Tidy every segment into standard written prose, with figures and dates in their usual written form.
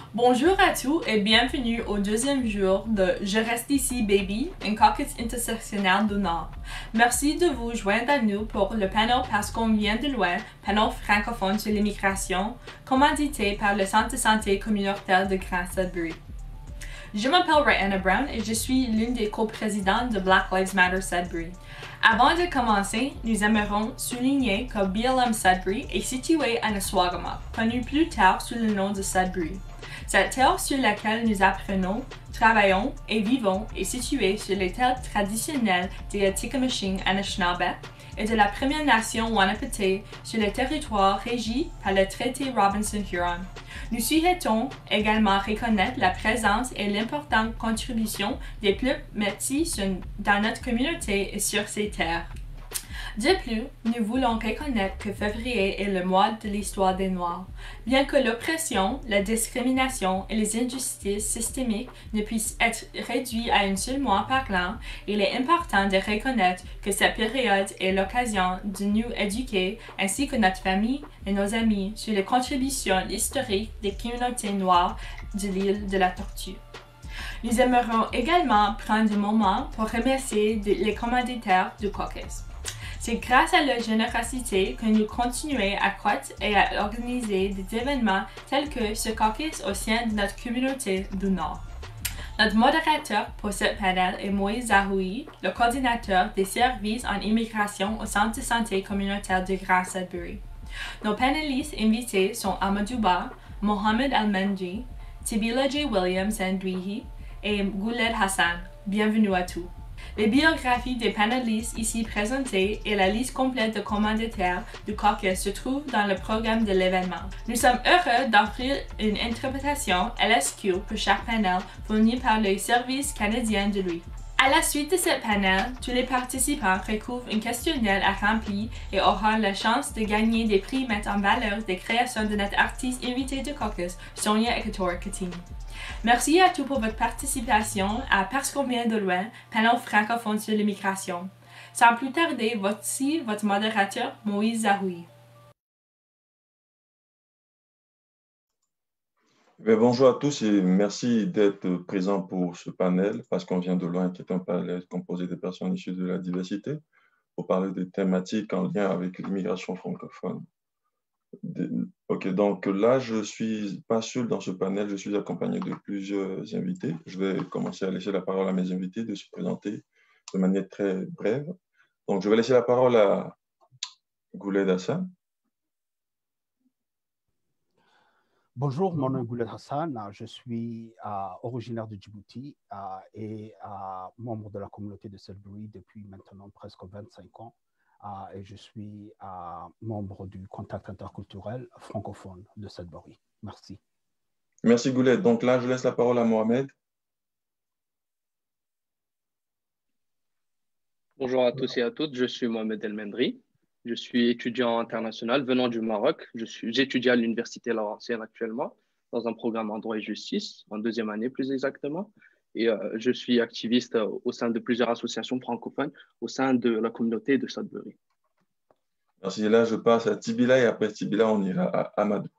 Bonjour à tous et bienvenue au deuxième jour de Je reste ici, baby, un caucus intersectionnel du Nord. Merci de vous joindre à nous pour le panel Parce qu'on vient de loin, panel francophone sur l'immigration, commandité par le Centre de santé communautaire de Grand Sudbury. Je m'appelle Rihanna Brown et je suis l'une des coprésidentes de Black Lives Matter Sudbury. Avant de commencer, nous aimerions souligner que BLM Sudbury est situé à Neswagama, connu plus tard sous le nom de Sudbury. Cette terre sur laquelle nous apprenons, travaillons et vivons est située sur les terres traditionnelles des Atikameksheng Anishinaabe et de la Première Nation Wanapete sur le territoire régi par le traité Robinson-Huron. Nous souhaitons également reconnaître la présence et l'importante contribution des peuples métis dans notre communauté et sur ces terres. De plus, nous voulons reconnaître que février est le mois de l'histoire des Noirs. Bien que l'oppression, la discrimination et les injustices systémiques ne puissent être réduits à un seul mois par l'an, il est important de reconnaître que cette période est l'occasion de nous éduquer, ainsi que notre famille et nos amis, sur les contributions historiques des communautés noires de l'île de la Tortue. Nous aimerions également prendre un moment pour remercier les commanditaires du caucus. C'est grâce à leur générosité que nous continuons à croître et à organiser des événements tels que ce caucus au sein de notre communauté du Nord. Notre modérateur pour ce panel est Moïse Zahoui, le coordinateur des services en immigration au Centre de santé communautaire de Grand Sudbury. Nos panélistes invités sont Amadou Ba, Mohamed Al-Mendri, Tibila J. Williams Ndwihi et Gouled Hassan. Bienvenue à tous. Les biographies des panélistes ici présentés et la liste complète de commanditaires du caucus se trouvent dans le programme de l'événement. Nous sommes heureux d'offrir une interprétation LSQ pour chaque panel fournie par le Service canadien de l'Ouïe. À la suite de ce panel, tous les participants recouvrent un questionnaire à remplir et auront la chance de gagner des prix mettant en valeur des créations de notre artiste invité du caucus, Sonia Ekator Katini. Merci à tous pour votre participation à Parce qu'on vient de loin, panel francophone sur l'immigration. Sans plus tarder, voici votre modérateur, Moïse Zahoui. Bonjour à tous et merci d'être présents pour ce panel, parce qu'on vient de loin, qui est un panel composé de personnes issues de la diversité, pour parler des thématiques en lien avec l'immigration francophone. Ok, donc là, je ne suis pas seul dans ce panel, je suis accompagné de plusieurs invités. Je vais commencer à laisser la parole à mes invités de se présenter de manière très brève. Donc, je vais laisser la parole à Gouled Hassan. Bonjour, mon nom est Gouled Hassan, je suis originaire de Djibouti et membre de la communauté de Sudbury depuis maintenant presque 25 ans. Et je suis membre du contact interculturel francophone de Sudbury. Merci. Merci Gouled. Donc là, je laisse la parole à Mohamed. Bonjour à tous et à toutes, je suis Mohamed El Mendri. Je suis étudiant international venant du Maroc. J'étudie à l'Université Laurentienne actuellement dans un programme en droit et justice, en deuxième année plus exactement. Et je suis activiste au sein de plusieurs associations francophones au sein de la communauté de Sudbury. Merci. Et là, je passe à Tibila et après Tibila, on ira à Amadou.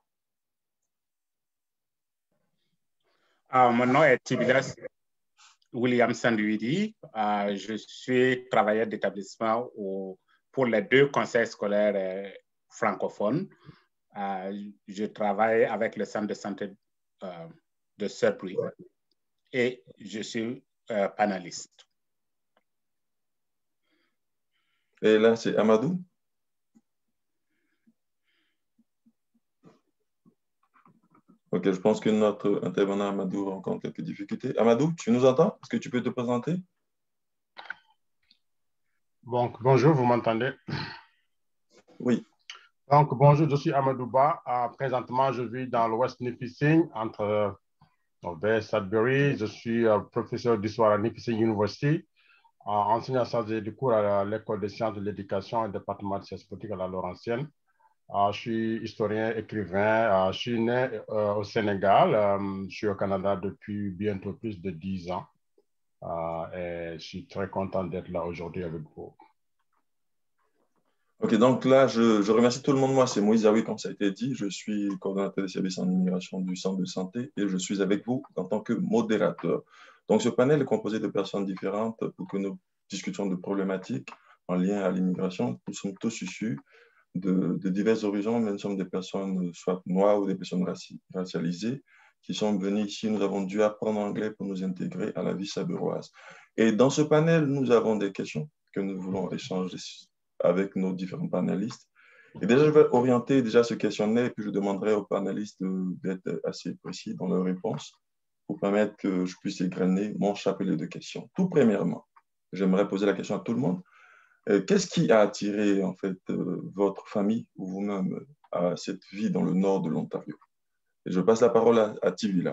Mon nom est Tibila Williams Ndwihi. Je suis travailleur d'établissement pour les deux conseils scolaires francophones. Je travaille avec le centre de santé de Sudbury et je suis panéliste. Et là, c'est Amadou. Ok, je pense que notre intervenant Amadou rencontre quelques difficultés. Amadou, tu nous entends? Est-ce que tu peux te présenter? Donc, bonjour, vous m'entendez? Oui. Donc, bonjour, je suis Amadou Ba. Présentement, je vis dans l'Ouest Nipissing, entre vers Sudbury. Je suis professeur d'histoire à Nipissing University, enseignant des cours à l'école des sciences de l'éducation et département de sciences politiques à la Laurentienne. Je suis historien, écrivain. Je suis né au Sénégal. Je suis au Canada depuis bientôt plus de 10 ans. Et je suis très content d'être là aujourd'hui avec vous. Ok, donc là, je remercie tout le monde. Moi, c'est Moïse Aoui, comme ça a été dit. Je suis coordonnateur des services en immigration du centre de santé et je suis avec vous en tant que modérateur. Donc, ce panel est composé de personnes différentes pour que nous discutions de problématiques en lien à l'immigration. Nous sommes tous issus de divers horizons, mais nous sommes des personnes soit noires ou des personnes racialisées qui sont venues ici. Nous avons dû apprendre anglais pour nous intégrer à la vie sabéroise. Et dans ce panel, nous avons des questions que nous voulons échanger avec nos différents panélistes. Et déjà, je vais orienter déjà ce questionnaire et puis je demanderai aux panélistes d'être assez précis dans leurs réponses pour permettre que je puisse égrener mon chapelet de questions. Tout premièrement, j'aimerais poser la question à tout le monde. Qu'est-ce qui a attiré en fait votre famille ou vous-même à cette vie dans le nord de l'Ontario? Et je passe la parole à Tivila.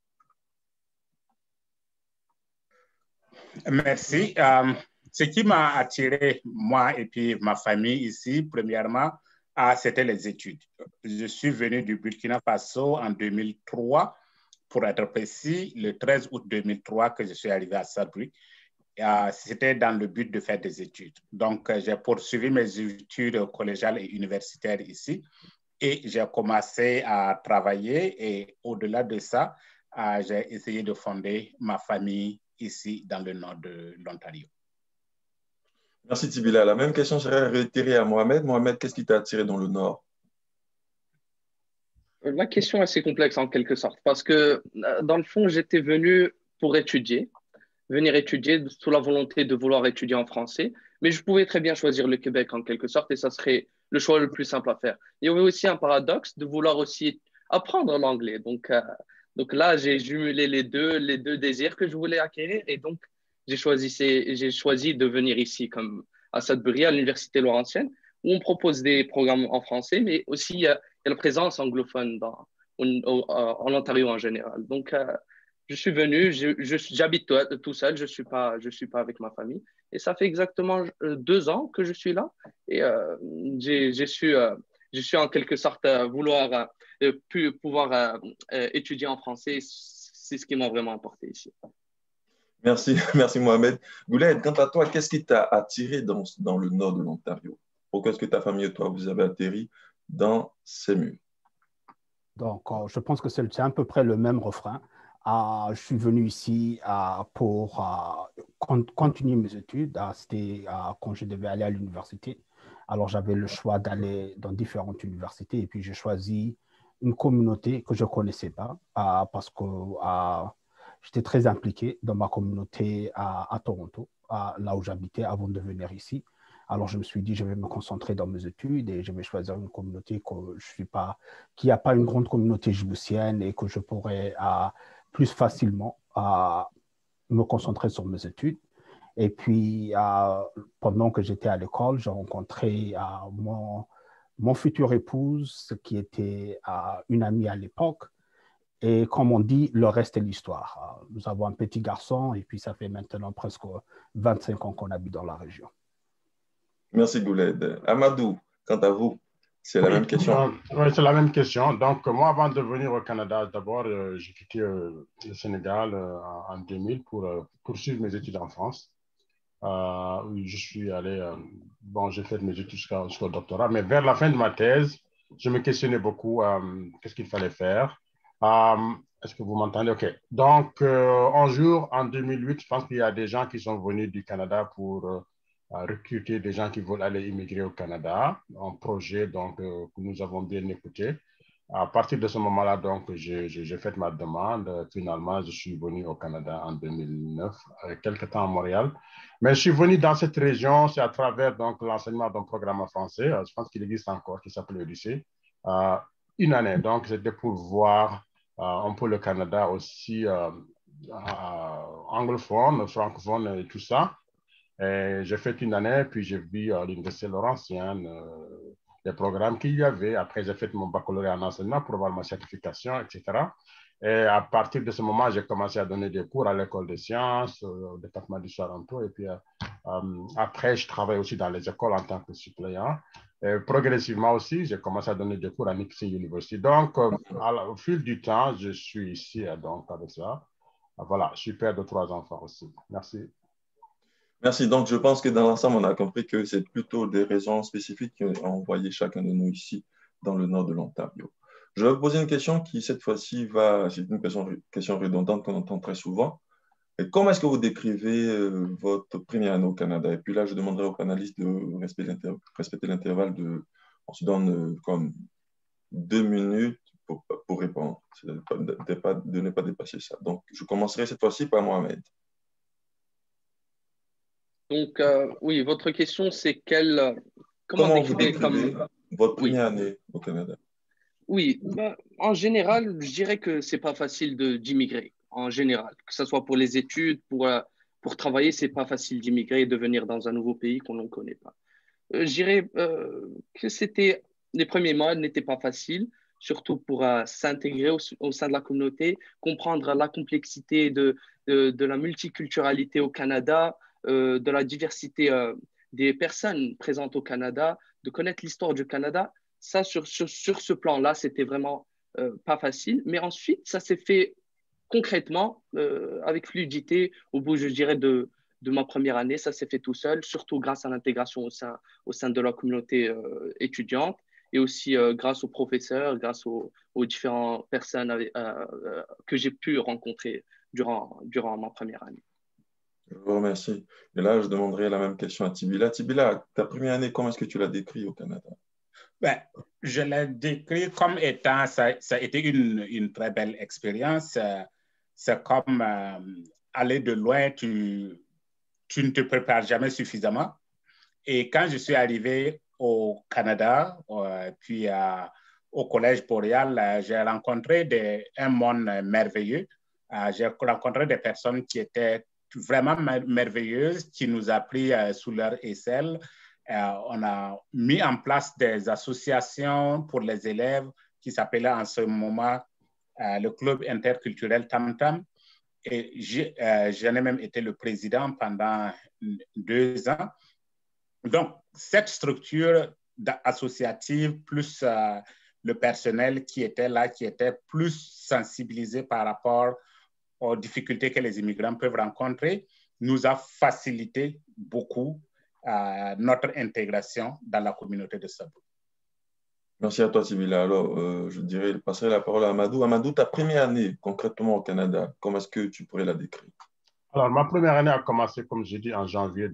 Merci. Ce qui m'a attiré, moi et puis ma famille ici, premièrement, c'était les études. Je suis venu du Burkina Faso en 2003, pour être précis, le 13 août 2003 que je suis arrivé à Sudbury. C'était dans le but de faire des études. Donc, j'ai poursuivi mes études collégiales et universitaires ici et j'ai commencé à travailler et au-delà de ça, j'ai essayé de fonder ma famille ici dans le nord de l'Ontario. Merci Tibila. La même question serait réitérée à Mohamed. Mohamed, qu'est-ce qui t'a attiré dans le nord? La question est assez complexe en quelque sorte parce que dans le fond, j'étais venu pour étudier, venir étudier sous la volonté de vouloir étudier en français, mais je pouvais très bien choisir le Québec en quelque sorte et ça serait le choix le plus simple à faire. Il y avait aussi un paradoxe de vouloir aussi apprendre l'anglais. Donc là, j'ai jumelé les deux désirs que je voulais acquérir et donc j'ai choisi de venir ici comme à Sudbury, à l'Université Laurentienne, où on propose des programmes en français, mais aussi il y a la présence anglophone en Ontario en général. Donc, je suis venu, j'habite tout seul, je suis pas avec ma famille. Et ça fait exactement 2 ans que je suis là. Et je suis en quelque sorte vouloir pouvoir étudier en français. C'est ce qui m'a vraiment apporté ici. Merci, merci Mohamed. Gouled, quant à toi, qu'est-ce qui t'a attiré dans le nord de l'Ontario? Pourquoi est-ce que ta famille et toi, vous avez atterri dans ces murs? Donc, je pense que c'est à peu près le même refrain. Je suis venu ici pour continuer mes études. C'était quand je devais aller à l'université. Alors, j'avais le choix d'aller dans différentes universités et puis j'ai choisi une communauté que je ne connaissais pas parce que j'étais très impliqué dans ma communauté à Toronto, là où j'habitais avant de venir ici. Alors, je me suis dit, je vais me concentrer dans mes études et je vais choisir une communauté qui n'a pas une grande communauté djiboutienne et que je pourrais plus facilement me concentrer sur mes études. Et puis, pendant que j'étais à l'école, j'ai rencontré mon futur épouse, qui était une amie à l'époque. Et comme on dit, le reste est l'histoire. Nous avons un petit garçon et puis ça fait maintenant presque 25 ans qu'on habite dans la région. Merci Gouled. Amadou, quant à vous, c'est la même question. Oui, c'est la même question. Donc, moi, avant de venir au Canada, d'abord, j'ai quitté le Sénégal en 2000 pour poursuivre mes études en France. Je suis allé, j'ai fait mes études jusqu'au doctorat, mais vers la fin de ma thèse, je me questionnais beaucoup qu'est-ce qu'il fallait faire. Est-ce que vous m'entendez? OK. Donc, un jour, en 2008, je pense qu'il y a des gens qui sont venus du Canada pour recruter des gens qui veulent aller immigrer au Canada, un projet donc, que nous avons bien écouté. À partir de ce moment-là, donc, j'ai fait ma demande. Finalement, je suis venu au Canada en 2009, quelques temps à Montréal. Mais je suis venu dans cette région, c'est à travers donc l'enseignement d'un programme en français. Je pense qu'il existe encore, qui s'appelle le lycée. Une année, donc, c'était pour voir un peu le Canada aussi anglophone, francophone et tout ça. J'ai fait une année, puis j'ai vu à l'Université Laurentienne les programmes qu'il y avait. Après, j'ai fait mon baccalauréat en enseignement pour avoir ma certification, etc. Et à partir de ce moment, j'ai commencé à donner des cours à l'école des sciences, au département du Toronto. Et puis après, je travaille aussi dans les écoles en tant que suppléant. Et progressivement aussi, j'ai commencé à donner des cours à Nipissing University. Donc, au fil du temps, je suis ici donc avec ça. Voilà, je suis père de 3 enfants aussi. Merci. Merci. Donc, je pense que dans l'ensemble, on a compris que c'est plutôt des raisons spécifiques qui ont envoyé chacun de nous ici dans le nord de l'Ontario. Je vais vous poser une question qui, cette fois-ci, c'est une question redondante qu'on entend très souvent. Et comment est-ce que vous décrivez votre première année au Canada? Et puis là, je demanderai aux panélistes de respecter l'intervalle de... On se donne comme 2 minutes pour répondre. De ne pas dépasser ça. Donc, je commencerai cette fois-ci par Mohamed. Donc, oui, votre question, c'est Comment vous décrivez votre première année au Canada? Oui, en général, je dirais que c'est pas facile d'immigrer, en général. Que ce soit pour les études, pour travailler, c'est pas facile d'immigrer et de venir dans un nouveau pays qu'on ne connaît pas. Je dirais que les premiers mois n'étaient pas faciles, surtout pour s'intégrer au sein de la communauté, comprendre la complexité de la multiculturalité au Canada, de la diversité des personnes présentes au Canada, de connaître l'histoire du Canada. Ça, sur ce plan-là, c'était vraiment pas facile. Mais ensuite, ça s'est fait concrètement, avec fluidité, au bout, je dirais, de ma première année. Ça s'est fait tout seul, surtout grâce à l'intégration au sein de la communauté étudiante et aussi grâce aux professeurs, grâce aux différentes personnes que j'ai pu rencontrer durant ma première année. Je vous remercie. Et là, je demanderai la même question à Tibila. Tibila, ta première année, comment est-ce que tu l'as décrit au Canada? Je l'ai décrit comme étant, ça a été une très belle expérience. C'est comme aller de loin, tu ne te prépares jamais suffisamment. Et quand je suis arrivé au Canada, puis au Collège Boréal, j'ai rencontré un monde merveilleux. J'ai rencontré des personnes qui étaient vraiment merveilleuses, qui nous ont pris sous leur aisselle. On a mis en place des associations pour les élèves qui s'appelaient en ce moment le Club interculturel Tam Tam. Et j'en ai même été le président pendant 2 ans. Donc, cette structure associative plus le personnel qui était là, qui était plus sensibilisé par rapport aux difficultés que les immigrants peuvent rencontrer, nous a facilité beaucoup notre intégration dans la communauté de Sudbury. Merci à toi, Sybilla. Alors, je passerai la parole à Amadou. Amadou, ta première année concrètement au Canada, comment est-ce que tu pourrais la décrire? Alors, ma première année a commencé, comme j'ai dit, en janvier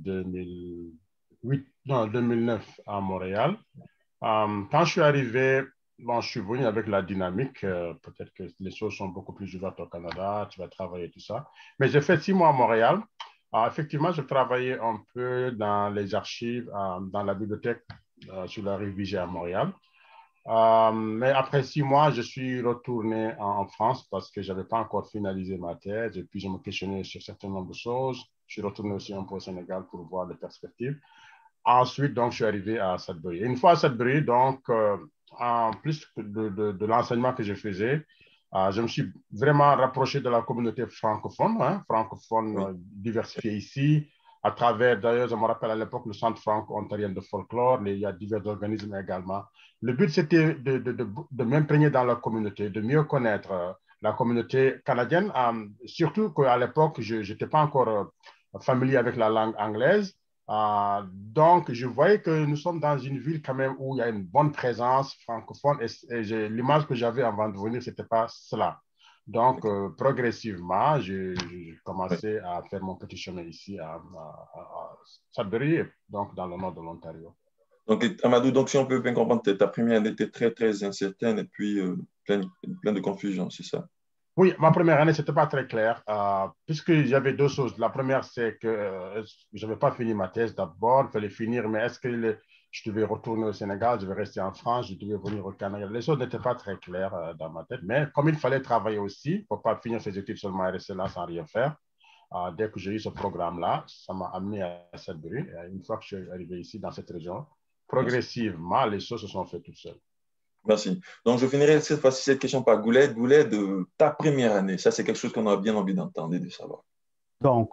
2009 à Montréal. Quand je suis arrivé, je suis venu avec la dynamique. Peut-être que les choses sont beaucoup plus ouvertes au Canada, tu vas travailler, tout ça. Mais j'ai fait 6 mois à Montréal. Effectivement, je travaillais un peu dans les archives, dans la bibliothèque sur la rive Vigier à Montréal. Mais après 6 mois, je suis retourné en France parce que je n'avais pas encore finalisé ma thèse et puis je me questionnais sur un certain nombre de choses. Je suis retourné aussi un peu au Sénégal pour voir les perspectives. Ensuite, donc, je suis arrivé à Sudbury. Une fois à Sudbury, donc, en plus de l'enseignement que je faisais, je me suis vraiment rapproché de la communauté francophone, diversifiée ici, à travers, d'ailleurs, je me rappelle à l'époque, le Centre franco-ontarien de folklore, il y a divers organismes également. Le but, c'était de m'imprégner dans la communauté, de mieux connaître la communauté canadienne, surtout qu'à l'époque, je n'étais pas encore familier avec la langue anglaise. Donc, je voyais que nous sommes dans une ville quand même où il y a une bonne présence francophone et l'image que j'avais avant de venir, ce n'était pas cela. Donc, progressivement, j'ai commencé à faire mon petit chemin ici à Sudbury, donc dans le nord de l'Ontario. Donc, Amadou, donc, si on peut bien comprendre, ta première année était très, très incertaine et puis plein de confusion, c'est ça? Oui, ma première année, ce n'était pas très clair, puisque j'avais 2 choses. La première, c'est que je n'avais pas fini ma thèse d'abord, il fallait finir, mais est-ce que je devais retourner au Sénégal, je devais rester en France, je devais venir au Canada. Les choses n'étaient pas très claires dans ma tête, mais comme il fallait travailler aussi, pour ne pas finir ses études seulement et rester là sans rien faire, dès que j'ai eu ce programme-là, ça m'a amené à Sudbury. Une fois que je suis arrivé ici, dans cette région, progressivement, les choses se sont faites toutes seules. Merci. Donc, je finirai cette fois-ci cette question par Gouled. Gouled, ta première année, ça, c'est quelque chose qu'on a bien envie d'entendre et de savoir. Donc,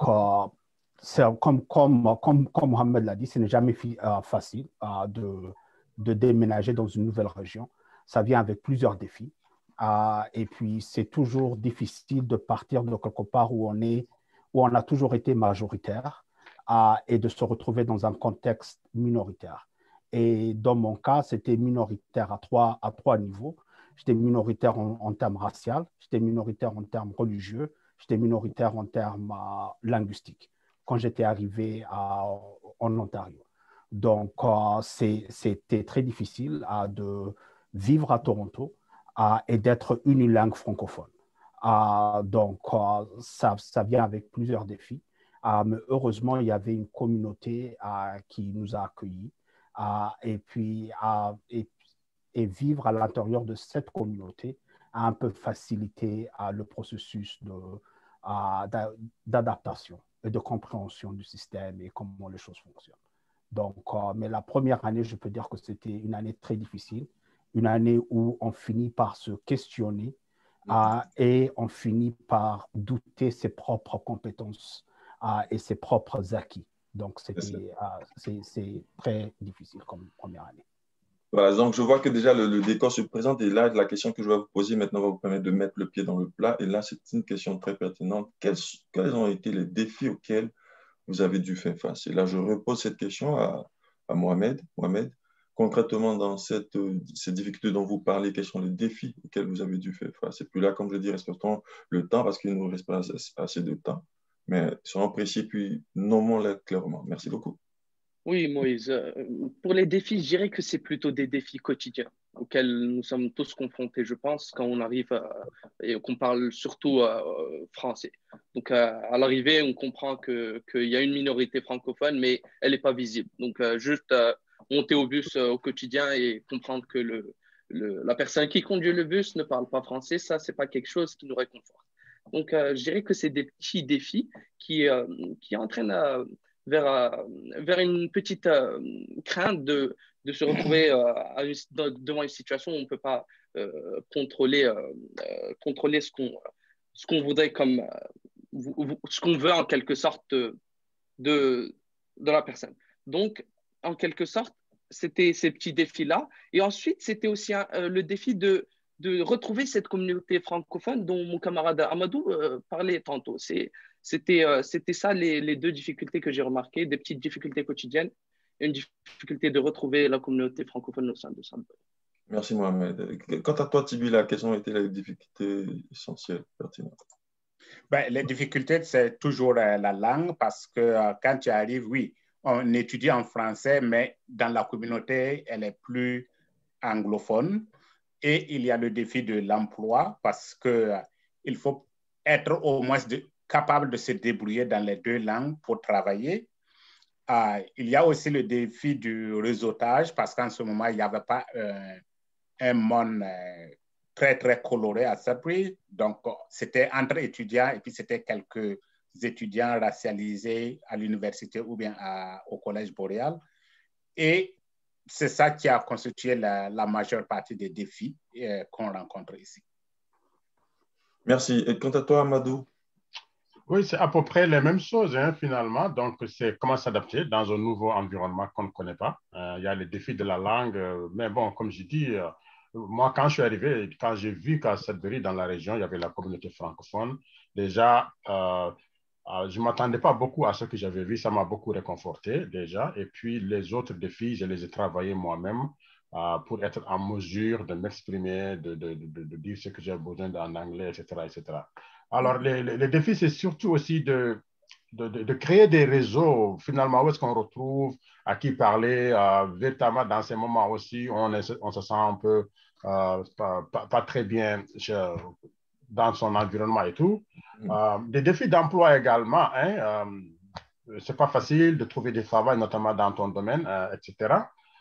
comme Mohamed l'a dit, ce n'est jamais facile de déménager dans une nouvelle région. Ça vient avec plusieurs défis. Et puis, c'est toujours difficile de partir de quelque part où on a toujours été majoritaire. et de se retrouver dans un contexte minoritaire. Et dans mon cas, c'était minoritaire à trois niveaux. J'étais minoritaire en termes raciaux, j'étais minoritaire en termes religieux, j'étais minoritaire en termes linguistiques quand j'étais arrivé en Ontario. Donc, c'était très difficile de vivre à Toronto et d'être unilingue francophone. Donc, ça vient avec plusieurs défis. Mais heureusement, il y avait une communauté qui nous a accueillis. Et puis, et vivre à l'intérieur de cette communauté a un peu facilité le processus d'adaptation et de compréhension du système et comment les choses fonctionnent. Donc, mais la première année, je peux dire que c'était une année très difficile, une année où on finit par se questionner et on finit par douter ses propres compétences et ses propres acquis. Donc, c'est très difficile comme première année. Voilà, donc je vois que déjà le décor se présente et là, la question que je vais vous poser maintenant va vous permettre de mettre le pied dans le plat. Et là, c'est une question très pertinente. Quels ont été les défis auxquels vous avez dû faire face? Et là, je repose cette question à Mohamed. Mohamed, concrètement, dans ces difficultés dont vous parlez, quels sont les défis auxquels vous avez dû faire face? Et puis là, comme je dis, respectons le temps parce qu'il ne nous reste pas assez de temps. Mais soyons précis, puis nommons-les clairement. Merci beaucoup. Oui, Moïse. Pour les défis, je dirais que c'est plutôt des défis quotidiens auxquels nous sommes tous confrontés, je pense, quand on arrive et qu'on parle surtout français. Donc, à l'arrivée, on comprend qu'il y a une minorité francophone, mais elle n'est pas visible. Donc, juste monter au bus au quotidien et comprendre que la personne qui conduit le bus ne parle pas français, ça, ce n'est pas quelque chose qui nous réconforte. Donc, je dirais que c'est des petits défis qui entraînent vers une petite crainte de se retrouver devant une situation où on ne peut pas contrôler ce qu'on voudrait comme ce qu'on veut en quelque sorte de la personne. Donc, en quelque sorte, c'était ces petits défis-là. Et ensuite, c'était aussi le défi de retrouver cette communauté francophone dont mon camarade Amadou parlait tantôt. C'était ça les deux difficultés que j'ai remarquées, des petites difficultés quotidiennes et une difficulté de retrouver la communauté francophone au sein de Sudbury. Merci Mohamed. Quant à toi, Tibila, quelles ont été les difficultés essentielles, pertinentes? Les difficultés, c'est toujours la langue parce que quand tu arrives, oui, on étudie en français, mais dans la communauté, elle est plus anglophone. Et il y a le défi de l'emploi parce qu'il faut être au moins capable de se débrouiller dans les deux langues pour travailler. Il y a aussi le défi du réseautage parce qu'en ce moment, il n'y avait pas un monde très, très coloré à Sudbury. Donc, c'était entre étudiants et puis c'était quelques étudiants racialisés à l'université ou bien au Collège Boréal. Et c'est ça qui a constitué la majeure partie des défis qu'on rencontre ici. Merci. Et quant à toi, Amadou? Oui, c'est à peu près les mêmes choses, finalement. Donc, c'est comment s'adapter dans un nouveau environnement qu'on ne connaît pas. Il y a les défis de la langue. Mais bon, comme je dis, moi, quand je suis arrivé, quand j'ai vu qu'à Sudbury, dans la région, il y avait la communauté francophone, déjà, je ne m'attendais pas beaucoup à ce que j'avais vu. Ça m'a beaucoup réconforté déjà. Et puis, les autres défis, je les ai travaillés moi-même pour être en mesure de m'exprimer, de dire ce que j'ai besoin en anglais, etc., etc. Alors, les défis, c'est surtout aussi de créer des réseaux, finalement, où est-ce qu'on retrouve, à qui parler, véritablement dans ces moments aussi, on se sent un peu pas très bien dans son environnement et tout. Des défis d'emploi également, c'est pas facile de trouver du travail, notamment dans ton domaine, etc.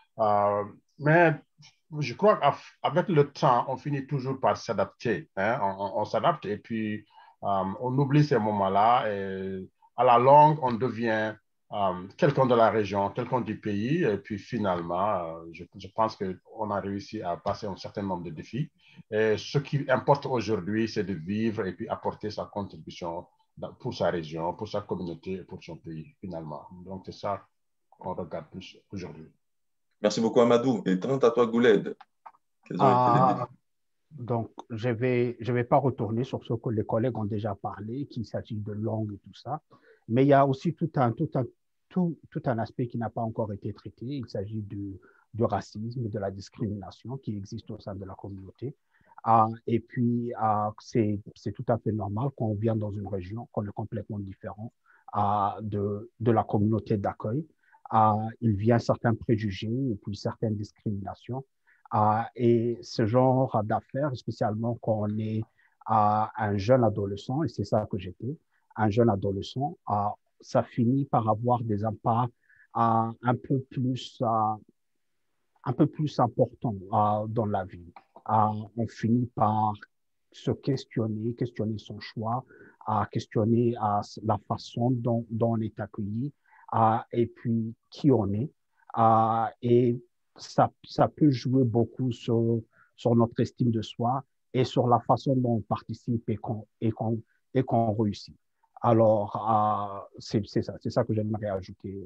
Mais je crois qu'avec le temps, on finit toujours par s'adapter. On s'adapte et puis on oublie ces moments-là et à la longue, on devient quelqu'un de la région, quelqu'un du pays. Et puis finalement, je pense qu'on a réussi à passer un certain nombre de défis. Et ce qui importe aujourd'hui, c'est de vivre et puis apporter sa contribution pour sa région, pour sa communauté et pour son pays, finalement. Donc, c'est ça qu'on regarde plus aujourd'hui. Merci beaucoup, Amadou. Et quant à toi, Gouled, quels ont été les défis? Donc, je vais pas retourner sur ce que les collègues ont déjà parlé, qu'il s'agit de langue et tout ça, mais il y a aussi tout un tout un aspect qui n'a pas encore été traité. Il s'agit du racisme et de la discrimination qui existe au sein de la communauté. Et puis, c'est tout à fait normal quand on vient dans une région, qu'on est complètement différent de la communauté d'accueil. Il vient certains préjugés et puis certaines discriminations. Et ce genre d'affaires, spécialement quand on est un jeune adolescent, et c'est ça que j'étais, un jeune adolescent, ça finit par avoir des impacts un peu plus importants dans la vie. On finit par se questionner son choix, questionner la façon dont on est accueilli, et puis qui on est. Et ça peut jouer beaucoup sur notre estime de soi et sur la façon dont on participe et qu'on réussit. Alors, c'est ça que j'aimerais ajouter.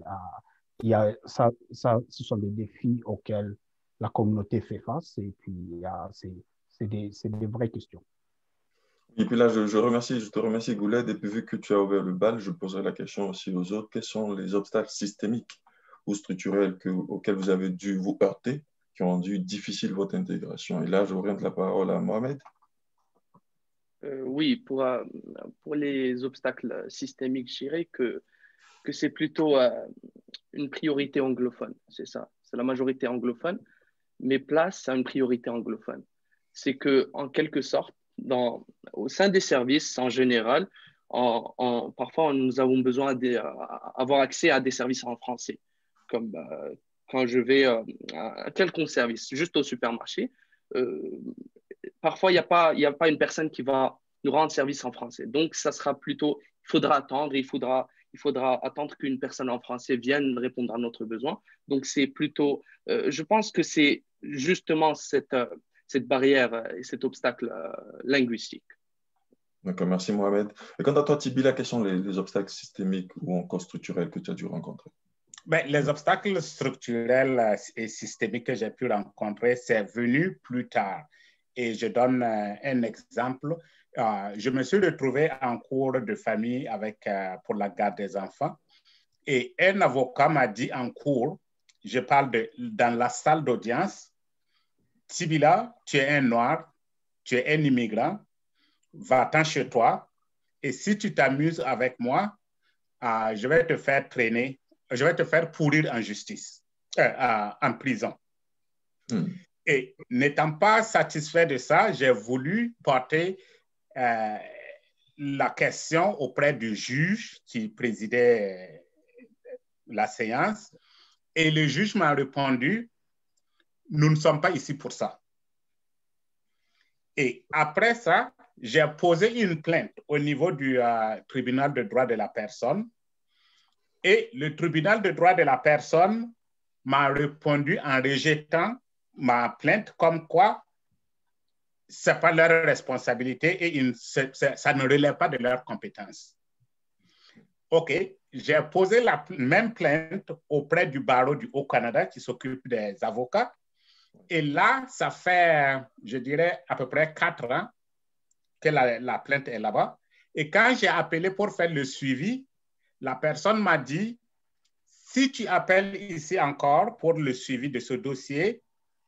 Ce sont des défis auxquels la communauté fait face et puis c'est des vraies questions. Et puis là, je te remercie, Gouled. Et puis vu que tu as ouvert le bal, je poserai la question aussi aux autres. Quels sont les obstacles systémiques ou structurels auxquels vous avez dû vous heurter, qui ont rendu difficile votre intégration? Et là, j'oriente la parole à Mohamed. Oui, pour les obstacles systémiques, je dirais que c'est plutôt une priorité anglophone, c'est ça. C'est la majorité anglophone, mais place à une priorité anglophone. C'est que, en quelque sorte, au sein des services en général, parfois nous avons besoin d'avoir accès à des services en français, comme quand je vais à un quelconque service, juste au supermarché. Parfois, il n'y a pas une personne qui va nous rendre service en français. Donc, ça sera plutôt, il faudra attendre, il faudra attendre qu'une personne en français vienne répondre à notre besoin. Donc, c'est plutôt, je pense que c'est justement cette barrière et cet obstacle linguistique. D'accord, merci Mohamed. Et quant à toi, Tibi, quels sont les obstacles systémiques ou encore structurels que tu as dû rencontrer? Les obstacles structurels et systémiques que j'ai pu rencontrer, c'est venu plus tard. Et je donne un exemple. Je me suis retrouvé en cours de famille pour la garde des enfants. Et un avocat m'a dit en cours, je parle dans la salle d'audience, Tibila, tu es un noir, tu es un immigrant, va-t'en chez toi. Et si tu t'amuses avec moi, je vais te faire traîner. Je vais te faire pourrir en justice, en prison. Et n'étant pas satisfait de ça, j'ai voulu porter la question auprès du juge qui présidait la séance. Et le juge m'a répondu, nous ne sommes pas ici pour ça. Et après ça, j'ai posé une plainte au niveau du tribunal de droit de la personne. Et le tribunal de droit de la personne m'a répondu en rejetant ma plainte comme quoi ce n'est pas leur responsabilité et ça ne relève pas de leurs compétences. OK, j'ai posé la même plainte auprès du barreau du Haut-Canada qui s'occupe des avocats. Et là, ça fait, je dirais, à peu près 4 ans que la plainte est là-bas. Et quand j'ai appelé pour faire le suivi, la personne m'a dit, si tu appelles ici encore pour le suivi de ce dossier,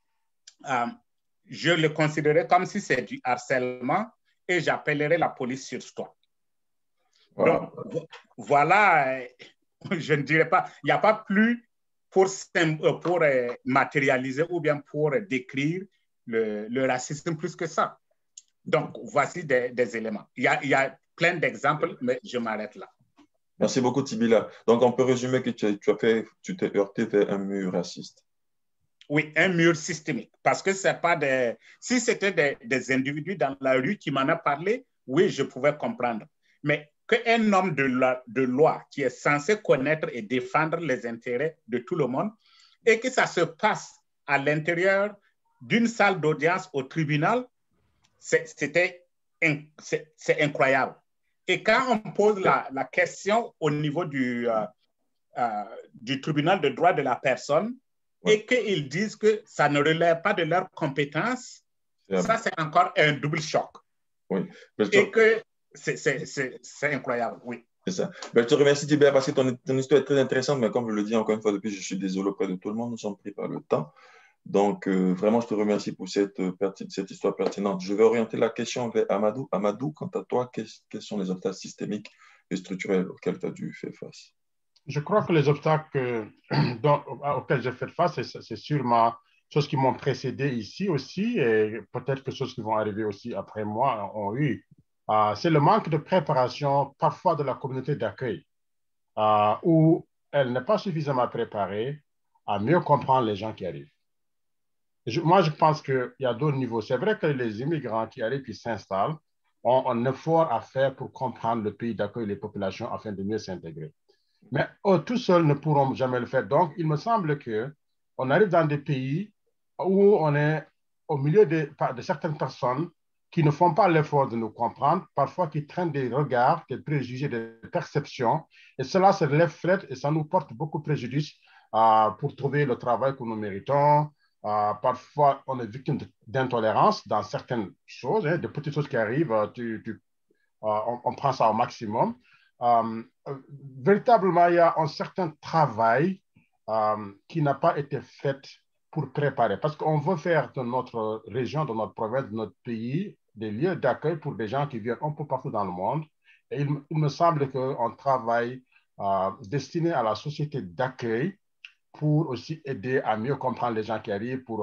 je le considérerai comme si c'est du harcèlement et j'appellerai la police sur toi. Wow. Donc, voilà, je ne dirais pas, il n'y a pas plus pour matérialiser ou bien pour décrire le racisme plus que ça. Donc, voici des éléments. Il y a plein d'exemples, mais je m'arrête là. Merci beaucoup, Tibila. Donc, on peut résumer que tu t'es heurté vers un mur raciste. Oui, un mur systémique. Parce que c'est pas si c'était des individus dans la rue qui m'en ont parlé, oui, je pouvais comprendre. Mais qu'un homme de loi qui est censé connaître et défendre les intérêts de tout le monde et que ça se passe à l'intérieur d'une salle d'audience au tribunal, c'est incroyable. Et quand on pose la question au niveau du tribunal de droit de la personne, et qu'ils disent que ça ne relève pas de leurs compétences, ça, c'est encore un double choc. Oui. Et que c'est incroyable, oui. C'est ça. Ben, je te remercie, Tibia, parce que ton histoire est très intéressante, mais comme je le dis encore une fois depuis, je suis désolé auprès de tout le monde, nous sommes pris par le temps. Donc, vraiment, je te remercie pour cette histoire pertinente. Je vais orienter la question vers Amadou. Amadou, quant à toi, quels sont les obstacles systémiques et structurels auxquels tu as dû faire face? Je crois que les obstacles auxquels j'ai fait face, c'est sûrement choses qui m'ont précédé ici aussi, et peut-être que choses qui vont arriver aussi après moi ont eu. C'est le manque de préparation parfois de la communauté d'accueil, où elle n'est pas suffisamment préparée à mieux comprendre les gens qui arrivent. Moi, je pense qu'il y a d'autres niveaux. C'est vrai que les immigrants qui arrivent, qui s'installent, ont un effort à faire pour comprendre le pays d'accueil et les populations afin de mieux s'intégrer. Mais eux, tout seuls ne pourront jamais le faire. Donc, il me semble qu'on arrive dans des pays où on est au milieu de certaines personnes qui ne font pas l'effort de nous comprendre, parfois qui traînent des regards, des préjugés, des perceptions, et cela se reflète et ça nous porte beaucoup de préjudice pour trouver le travail que nous méritons. Parfois, on est victime d'intolérance dans certaines choses, hein, de petites choses qui arrivent, on prend ça au maximum. Véritablement, il y a un certain travail qui n'a pas été fait pour préparer, parce qu'on veut faire de notre région, de notre province, de notre pays, des lieux d'accueil pour des gens qui viennent un peu partout dans le monde. Et il me semble qu'un travail destiné à la société d'accueil pour aussi aider à mieux comprendre les gens qui arrivent, pour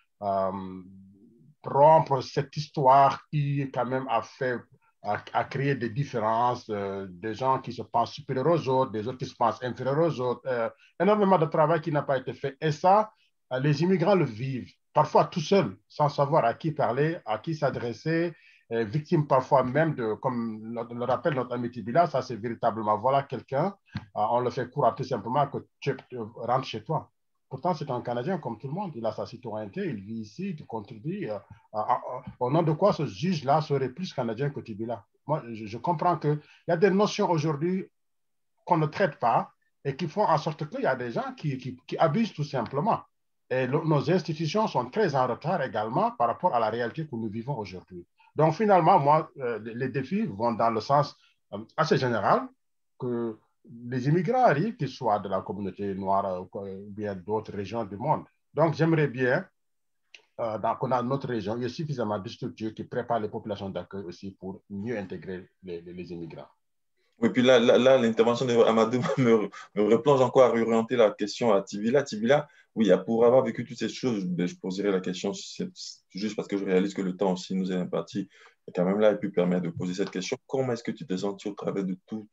rompre cette histoire qui quand même a créé des différences, des gens qui se pensent supérieurs aux autres, des autres qui se pensent inférieurs aux autres, énormément de travail qui n'a pas été fait. Et ça, les immigrants le vivent, parfois tout seuls, sans savoir à qui parler, à qui s'adresser, victimes parfois même de, comme le rappelle notre ami Tibila, ça c'est véritablement, voilà quelqu'un, on le fait croire tout simplement que tu rentres chez toi. Pourtant, c'est un Canadien comme tout le monde. Il a sa citoyenneté, il vit ici, il contribue. Au nom de quoi ce juge-là serait plus Canadien que Tibila? Moi, je comprends qu'il y a des notions aujourd'hui qu'on ne traite pas et qui font en sorte qu'il y a des gens qui abusent tout simplement. Et nos institutions sont très en retard également par rapport à la réalité que nous vivons aujourd'hui. Donc, finalement, moi, les défis vont dans le sens assez général que les immigrants arrivent, qu'ils soient de la communauté noire ou bien d'autres régions du monde. Donc, j'aimerais bien qu'on a notre région, il y a suffisamment de structures qui préparent les populations d'accueil aussi pour mieux intégrer les immigrants. Oui, puis là l'intervention d'Amadou me replonge encore à réorienter la question à Tibila. Tibila, oui, pour avoir vécu toutes ces choses, je poserai la question juste parce que je réalise que le temps aussi nous est imparti et quand même là, il peut permettre de poser cette question. Comment est-ce que tu t'es senti au travers de tout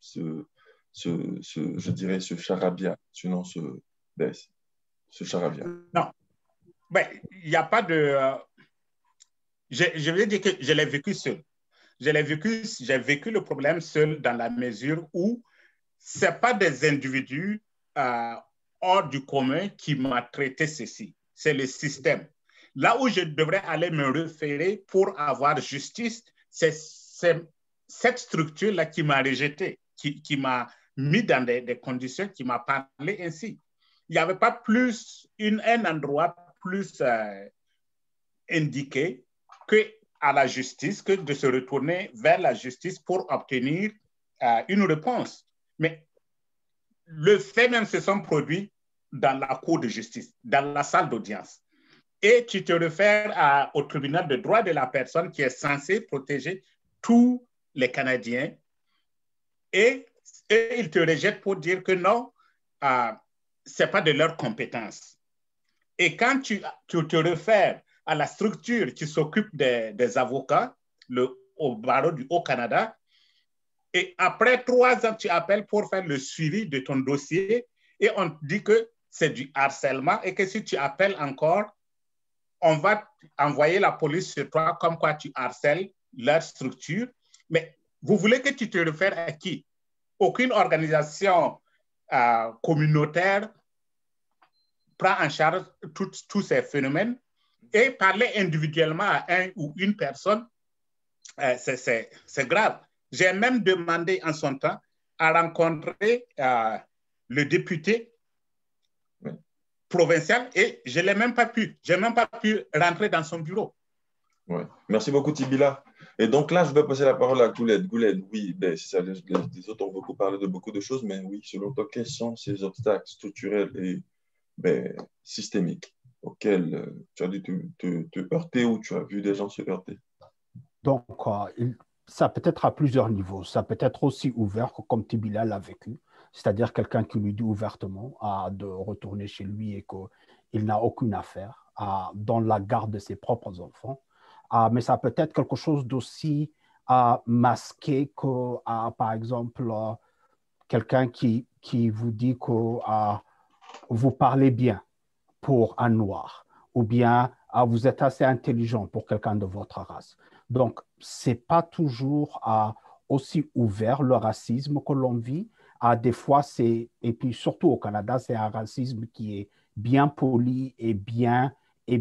je dirais, ce charabia, sinon ce charabia? Non, ben, il n'y a pas de... je veux dire que je l'ai vécu seul. J'ai vécu le problème seul dans la mesure où ce n'est pas des individus hors du commun qui m'ont traité ceci. C'est le système. Là où je devrais aller me référer pour avoir justice, c'est cette structure-là qui m'a rejeté, qui m'a mis dans des conditions, qui m'a parlé ainsi. Il n'y avait pas plus un endroit plus indiqué qu'à la justice, que de se retourner vers la justice pour obtenir une réponse. Mais le fait même se sont produits dans la cour de justice, dans la salle d'audience. Et tu te réfères au tribunal de droit de la personne qui est censé protéger tous les Canadiens et ils te rejettent pour dire que non, ce n'est pas de leur compétence. Et quand tu te réfères à la structure qui s'occupe des avocats, au barreau du Haut-Canada, et après 3 ans, tu appelles pour faire le suivi de ton dossier et on te dit que c'est du harcèlement et que si tu appelles encore, on va envoyer la police sur toi comme quoi tu harcèles leur structure. Mais vous voulez que tu te réfères à qui? Aucune organisation communautaire prend en charge tous ces phénomènes et parler individuellement à un ou une personne, c'est grave. J'ai même demandé en son temps à rencontrer le député provincial et je n'ai même pas pu. Je n'ai même pas pu rentrer dans son bureau. Ouais. Merci beaucoup, Tibila. Et donc là, je vais passer la parole à Gouled. Gouled, oui, ben, c'est ça, les autres ont beaucoup parlé de beaucoup de choses, mais oui, selon toi, quels sont ces obstacles structurels et ben, systémiques auxquels tu as dû te heurter ou tu as vu des gens se heurter? Donc, ça peut être à plusieurs niveaux. Ça peut être aussi ouvert, comme Tibila l'a vécu, c'est-à-dire quelqu'un qui lui dit ouvertement de retourner chez lui et qu'il n'a aucune affaire dans la garde de ses propres enfants. Mais ça peut être quelque chose d'aussi masqué que, par exemple, quelqu'un qui vous dit que vous parlez bien pour un noir, ou bien vous êtes assez intelligent pour quelqu'un de votre race. Donc, ce n'est pas toujours aussi ouvert le racisme que l'on vit. Des fois, et puis surtout au Canada, c'est un racisme qui est bien poli et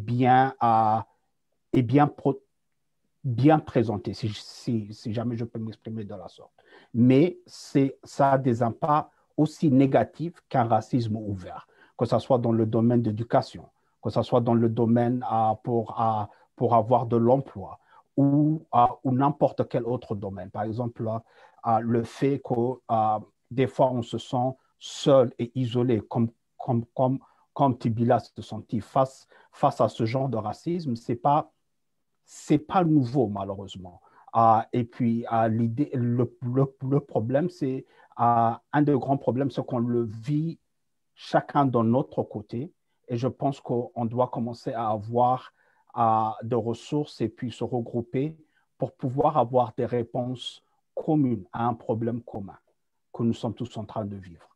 bien présenté, si jamais je peux m'exprimer de la sorte. Mais ça a des impacts aussi négatifs qu'un racisme ouvert, que ce soit dans le domaine d'éducation, que ce soit dans le domaine pour avoir de l'emploi ou n'importe quel autre domaine. Par exemple, le fait que des fois on se sent seul et isolé, comme Tibila se sentit face à ce genre de racisme, c'est pas nouveau, malheureusement. Et puis, le problème, c'est un des grands problèmes, c'est qu'on le vit chacun de notre côté. Et je pense qu'on doit commencer à avoir de ressources et puis se regrouper pour pouvoir avoir des réponses communes à un problème commun que nous sommes tous en train de vivre.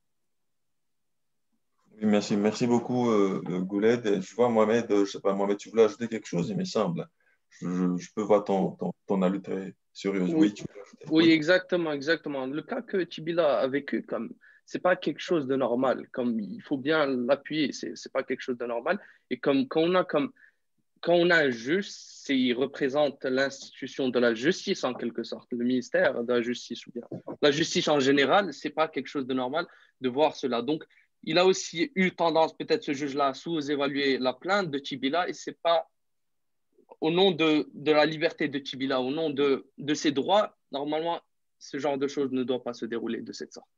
Oui, merci. Merci beaucoup, Gouled. Je vois, Mohamed, je sais pas, Mohamed, tu voulais ajouter quelque chose, il me semble. Je peux voir ton allure très sérieuse. Oui, tu veux ajouter? Oui, Oui. exactement, exactement. Le cas que Tibila a vécu, comme c'est pas quelque chose de normal, comme il faut bien l'appuyer, c'est pas quelque chose de normal. Et quand on a un juge, il représente l'institution de la justice en quelque sorte, le ministère de la justice ou bien la justice en général, c'est pas quelque chose de normal de voir cela. Donc, il a aussi eu tendance, peut-être ce juge-là, à sous-évaluer la plainte de Tibila et c'est pas au nom de la liberté de Tibila, au nom de ses droits, normalement, ce genre de choses ne doit pas se dérouler de cette sorte.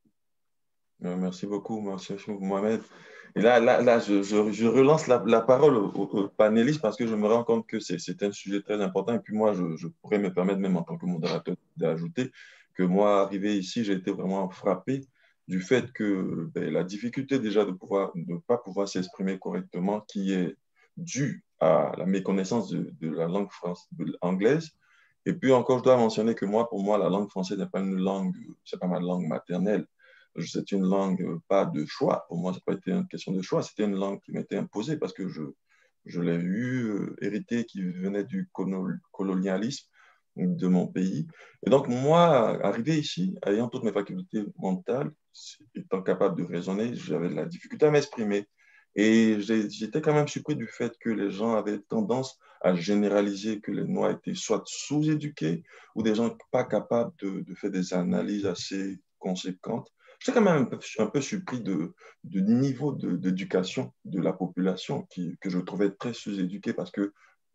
Merci beaucoup, Mohamed. Et là je relance la parole aux panélistes parce que je me rends compte que c'est un sujet très important. Et puis moi, je pourrais me permettre, même en tant que modérateur, d'ajouter que moi, arrivé ici, j'ai été vraiment frappé du fait que ben, la difficulté déjà de ne pas pouvoir s'exprimer correctement, qui est due à la méconnaissance de la langue anglaise. Et puis encore, je dois mentionner que moi, pour moi, la langue française n'est pas une langue, c'est pas ma langue maternelle. C'est une langue pas de choix. Pour moi, ça n'a pas été une question de choix. C'était une langue qui m'était imposée parce que je l'ai eu hérité qui venait du colonialisme de mon pays. Et donc, moi, arrivé ici, ayant toutes mes facultés mentales, étant capable de raisonner, j'avais de la difficulté à m'exprimer. Et j'étais quand même surpris du fait que les gens avaient tendance à généraliser que les Noirs étaient soit sous-éduqués ou des gens pas capables de faire des analyses assez conséquentes. J'étais quand même un peu surpris du niveau d'éducation de la population que je trouvais très sous-éduquée parce que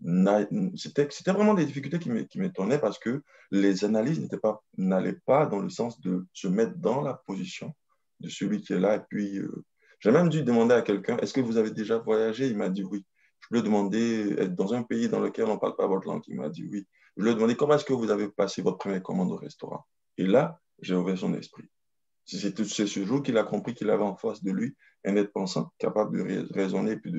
c'était vraiment des difficultés qui m'étonnaient parce que les analyses n'allaient pas dans le sens de se mettre dans la position de celui qui est là. Et puis, j'ai même dû demander à quelqu'un, est-ce que vous avez déjà voyagé? Il m'a dit oui. Je lui ai demandé, être dans un pays dans lequel on ne parle pas votre langue. Il m'a dit oui. Je lui ai demandé, comment est-ce que vous avez passé votre première commande au restaurant? Et là, j'ai ouvert son esprit. C'est ce jour qu'il a compris qu'il avait en face de lui un être pensant, capable de raisonner et puis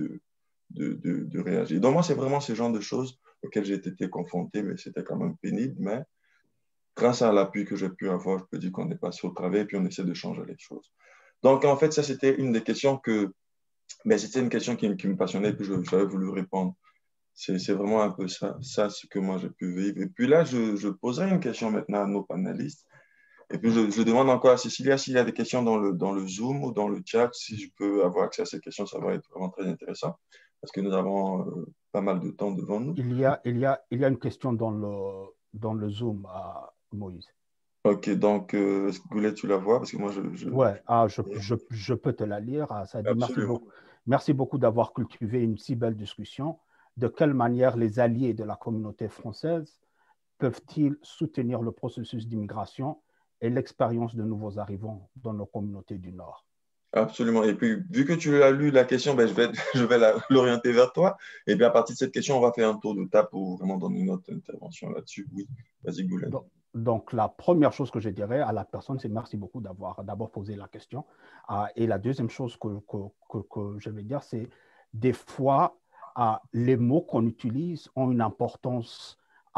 de réagir. Donc moi, c'est vraiment ce genre de choses auxquelles j'ai été confronté, mais c'était quand même pénible. Mais grâce à l'appui que j'ai pu avoir, je peux dire qu'on est passé au travers et puis on essaie de changer les choses. Donc en fait, ça, c'était une des questions mais c'était une question qui me passionnait et puis j'avais voulu répondre. C'est vraiment un peu ça, ce que moi j'ai pu vivre. Et puis là, je poserai une question maintenant à nos panélistes. Et puis, je demande encore à Cécilia s'il y a des questions dans le Zoom ou dans le chat. Si je peux avoir accès à ces questions, ça va être vraiment très intéressant parce que nous avons pas mal de temps devant nous. Il y a une question dans le Zoom, Moïse. OK, donc, est-ce que Goulet, tu la vois? Parce que moi, Ouais, je peux te la lire. Ça dit merci beaucoup d'avoir cultivé une si belle discussion. De quelle manière les alliés de la communauté française peuvent-ils soutenir le processus d'immigration et l'expérience de nouveaux arrivants dans nos communautés du Nord? Absolument. Et puis, vu que tu as lu la question, ben, je vais l'orienter vers toi. Et bien, à partir de cette question, on va faire un tour de table pour vraiment donner notre intervention là-dessus. Oui, vas-y, Goulet. Donc, la première chose que je dirais à la personne, c'est merci beaucoup d'avoir d'abord posé la question. Et la deuxième chose que je vais dire, c'est des fois, les mots qu'on utilise ont une importance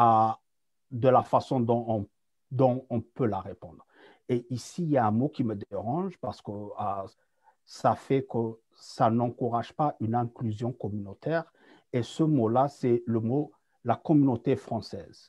de la façon dont on peut la répondre. Et ici, il y a un mot qui me dérange parce que ça fait que ça n'encourage pas une inclusion communautaire. Et ce mot-là, c'est le mot la communauté française.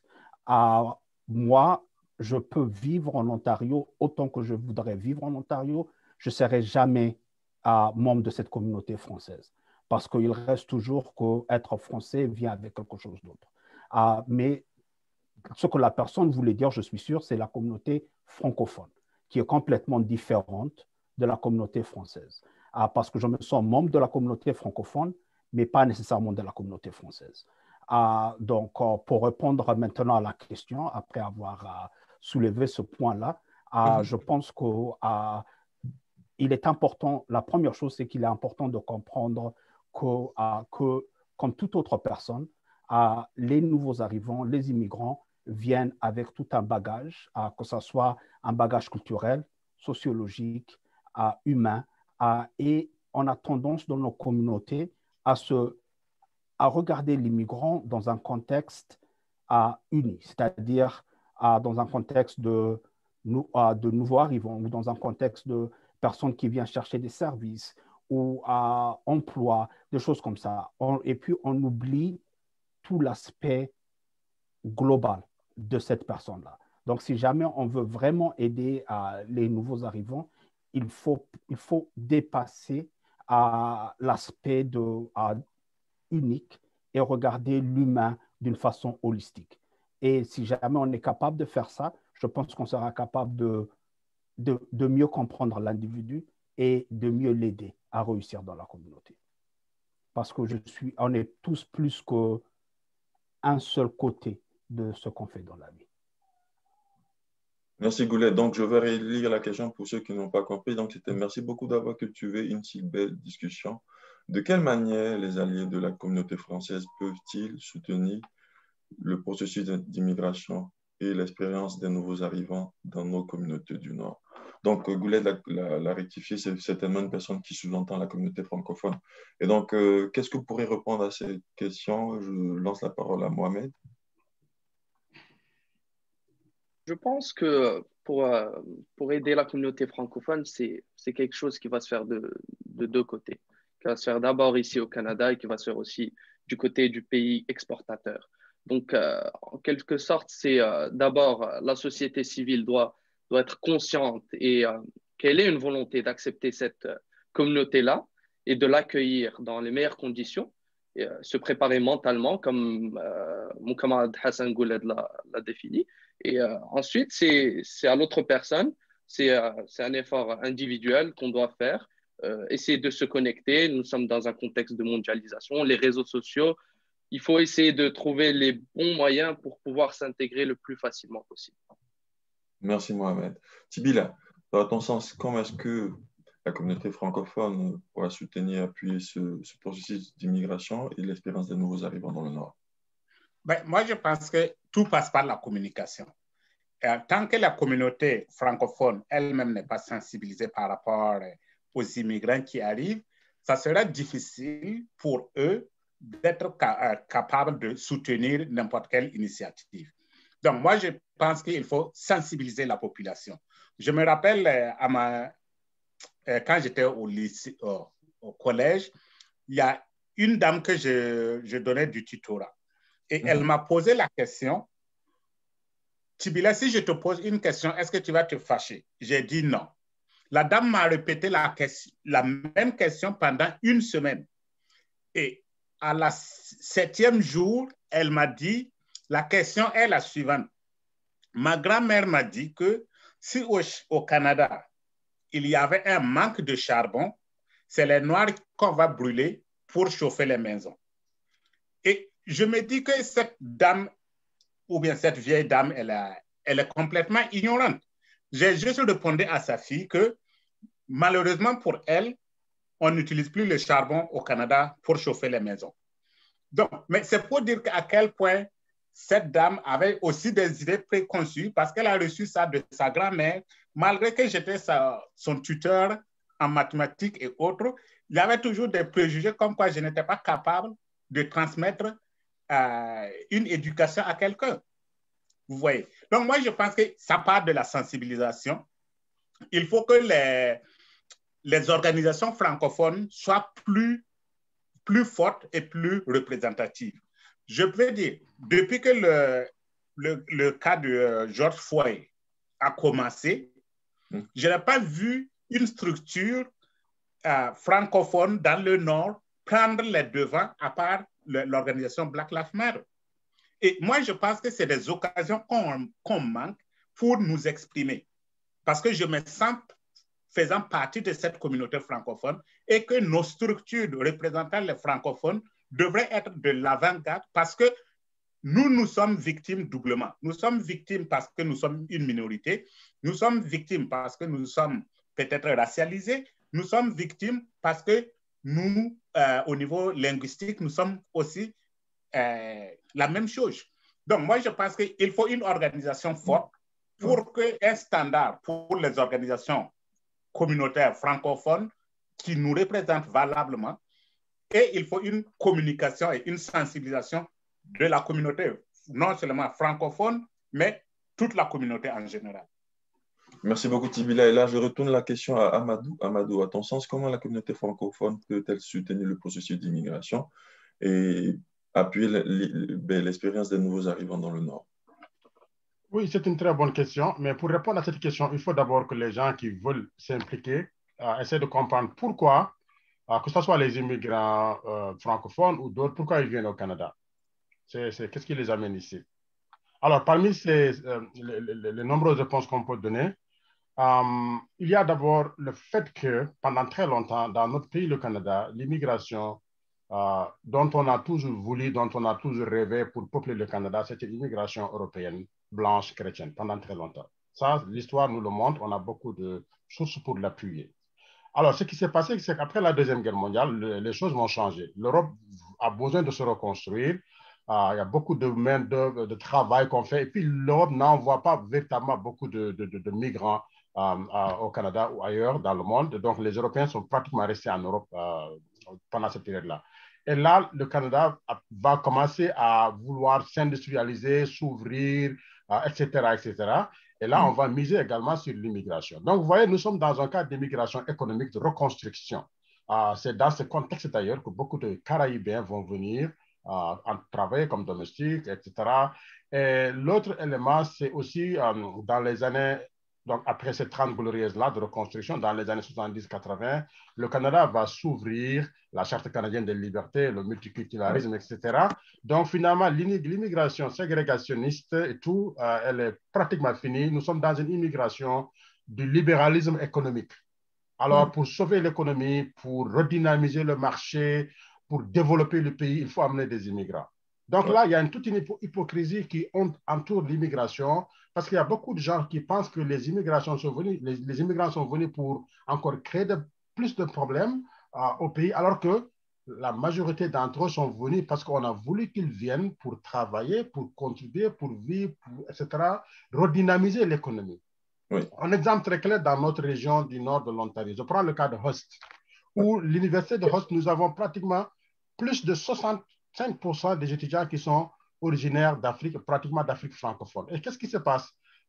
Moi, je peux vivre en Ontario autant que je voudrais vivre en Ontario. Je ne serai jamais membre de cette communauté française parce qu'il reste toujours qu'être français vient avec quelque chose d'autre. Mais ce que la personne voulait dire, je suis sûr, c'est la communauté francophone qui est complètement différente de la communauté française. Parce que je me sens membre de la communauté francophone, mais pas nécessairement de la communauté française. Donc, pour répondre maintenant à la question, après avoir soulevé ce point-là, je pense qu'il est important, la première chose, c'est qu'il est important de comprendre que comme toute autre personne, les nouveaux arrivants, les immigrants, viennent avec tout un bagage, que ce soit un bagage culturel, sociologique, humain, et on a tendance dans nos communautés à regarder l'immigrant dans un contexte uni, c'est-à-dire dans un contexte de nouveaux arrivants ou dans un contexte de personnes qui viennent chercher des services ou emploi, des choses comme ça. Et puis, on oublie tout l'aspect global de cette personne-là. Donc, si jamais on veut vraiment aider les nouveaux arrivants, il faut dépasser l'aspect unique et regarder l'humain d'une façon holistique. Et si jamais on est capable de faire ça, je pense qu'on sera capable de mieux comprendre l'individu et de mieux l'aider à réussir dans la communauté. Parce que on est tous plus qu'un seul côté de ce qu'on fait dans la vie. Merci Goulet. Donc, je vais relire la question pour ceux qui n'ont pas compris. Donc, c'était merci beaucoup d'avoir cultivé une si belle discussion. De quelle manière les alliés de la communauté française peuvent-ils soutenir le processus d'immigration et l'expérience des nouveaux arrivants dans nos communautés du Nord? Donc, Goulet l'a rectifié, c'est certainement une personne qui sous-entend la communauté francophone. Et donc, qu'est-ce que vous pourrez répondre à cette question? Je lance la parole à Mohamed. Je pense que pour aider la communauté francophone, c'est quelque chose qui va se faire de deux côtés. Qui va se faire d'abord ici au Canada et qui va se faire aussi du côté du pays exportateur. Donc, en quelque sorte, c'est d'abord la société civile doit être consciente et qu'elle ait une volonté d'accepter cette communauté-là et de l'accueillir dans les meilleures conditions et se préparer mentalement, comme mon camarade Hassan Gouled l'a défini. Et ensuite, c'est à l'autre personne, c'est un effort individuel qu'on doit faire, essayer de se connecter. Nous sommes dans un contexte de mondialisation, les réseaux sociaux. Il faut essayer de trouver les bons moyens pour pouvoir s'intégrer le plus facilement possible. Merci Mohamed. Tibila, dans ton sens, comment est-ce que la communauté francophone pourra soutenir et appuyer ce processus d'immigration et l'expérience des nouveaux arrivants dans le Nord? Moi, je pense que tout passe par la communication. Tant que la communauté francophone elle-même n'est pas sensibilisée par rapport aux immigrants qui arrivent, ça sera difficile pour eux d'être capables de soutenir n'importe quelle initiative. Donc, moi, je pense qu'il faut sensibiliser la population. Je me rappelle, quand j'étais au lycée, au collège, il y a une dame que je donnais du tutorat. Et elle m'a posé la question, Tibila, si je te pose une question, est-ce que tu vas te fâcher? J'ai dit non. La dame m'a répété la même question pendant une semaine. Et à la 7e jour, elle m'a dit, la question est la suivante. Ma grand-mère m'a dit que si au Canada, il y avait un manque de charbon, c'est les Noirs qu'on va brûler pour chauffer les maisons. Et je me dis que cette dame ou bien cette vieille dame, elle est complètement ignorante. J'ai juste répondu à sa fille que malheureusement pour elle, on n'utilise plus le charbon au Canada pour chauffer les maisons. Donc, mais c'est pour dire à quel point cette dame avait aussi des idées préconçues parce qu'elle a reçu ça de sa grand-mère. Malgré que j'étais son tuteur en mathématiques et autres, il y avait toujours des préjugés comme quoi je n'étais pas capable de transmettre une éducation à quelqu'un. Vous voyez. Donc, moi, je pense que ça part de la sensibilisation. Il faut que les organisations francophones soient plus fortes et plus représentatives. Je peux dire, depuis que le cas de George Floyd a commencé, je n'ai pas vu une structure francophone dans le Nord prendre les devants à part l'organisation Black Lives Matter. Et moi, je pense que c'est des occasions qu'on manque pour nous exprimer. Parce que je me sens faisant partie de cette communauté francophone et que nos structures représentant les francophones devraient être de l'avant-garde parce que nous sommes victimes doublement. Nous sommes victimes parce que nous sommes une minorité. Nous sommes victimes parce que nous sommes peut-être racialisés. Nous sommes victimes parce que nous, au niveau linguistique, nous sommes aussi la même chose. Donc, moi, je pense qu'il faut une organisation forte pour qu'un standard pour les organisations communautaires francophones qui nous représentent valablement, et il faut une communication et une sensibilisation de la communauté, non seulement francophone, mais toute la communauté en général. Merci beaucoup, Tibila. Et là, je retourne la question à Amadou. Amadou, à ton sens, comment la communauté francophone peut-elle soutenir le processus d'immigration et appuyer l'expérience des nouveaux arrivants dans le Nord? Oui, c'est une très bonne question. Mais pour répondre à cette question, il faut d'abord que les gens qui veulent s'impliquer essaient de comprendre pourquoi, que ce soit les immigrants francophones ou d'autres, pourquoi ils viennent au Canada. Qu'est-ce qui les amène ici? Alors, parmi les nombreuses réponses qu'on peut donner, il y a d'abord le fait que pendant très longtemps, dans notre pays, le Canada, l'immigration dont on a toujours voulu, dont on a toujours rêvé pour peupler le Canada, c'était l'immigration européenne, blanche, chrétienne, pendant très longtemps. Ça, l'histoire nous le montre, on a beaucoup de sources pour l'appuyer. Alors, ce qui s'est passé, c'est qu'après la Deuxième Guerre mondiale, les choses vont changer. L'Europe a besoin de se reconstruire. Il y a beaucoup de main-d'œuvre, de travail qu'on fait. Et puis, l'Europe n'envoie pas véritablement beaucoup de migrants au Canada ou ailleurs dans le monde. Donc, les Européens sont pratiquement restés en Europe pendant cette période-là. Et là, le Canada va commencer à vouloir s'industrialiser, s'ouvrir, etc., etc. Et là, on va miser également sur l'immigration. Donc, vous voyez, nous sommes dans un cadre d'immigration économique, de reconstruction. C'est dans ce contexte d'ailleurs que beaucoup de Caraïbéens vont venir travailler comme domestiques, etc. Et l'autre élément, c'est aussi dans les années, donc après ces 30 glorieuses-là de reconstruction, dans les années 70-80, le Canada va s'ouvrir, la Charte canadienne des libertés, le multiculturalisme, etc. Donc finalement, l'immigration ségrégationniste et tout, elle est pratiquement finie. Nous sommes dans une immigration du libéralisme économique. Alors, pour sauver l'économie, pour redynamiser le marché, pour développer le pays, il faut amener des immigrants. Donc là, il y a toute une hypocrisie qui entoure l'immigration parce qu'il y a beaucoup de gens qui pensent que les immigrants sont venus pour encore créer plus de problèmes au pays, alors que la majorité d'entre eux sont venus parce qu'on a voulu qu'ils viennent pour travailler, pour contribuer, pour vivre, etc., redynamiser l'économie. Oui. Un exemple très clair dans notre région du nord de l'Ontario. Je prends le cas de Hearst, où l'université de Hearst, nous avons pratiquement plus de 65% des étudiants qui sont originaires d'Afrique, pratiquement d'Afrique francophone. Et qu'est-ce qui se passe?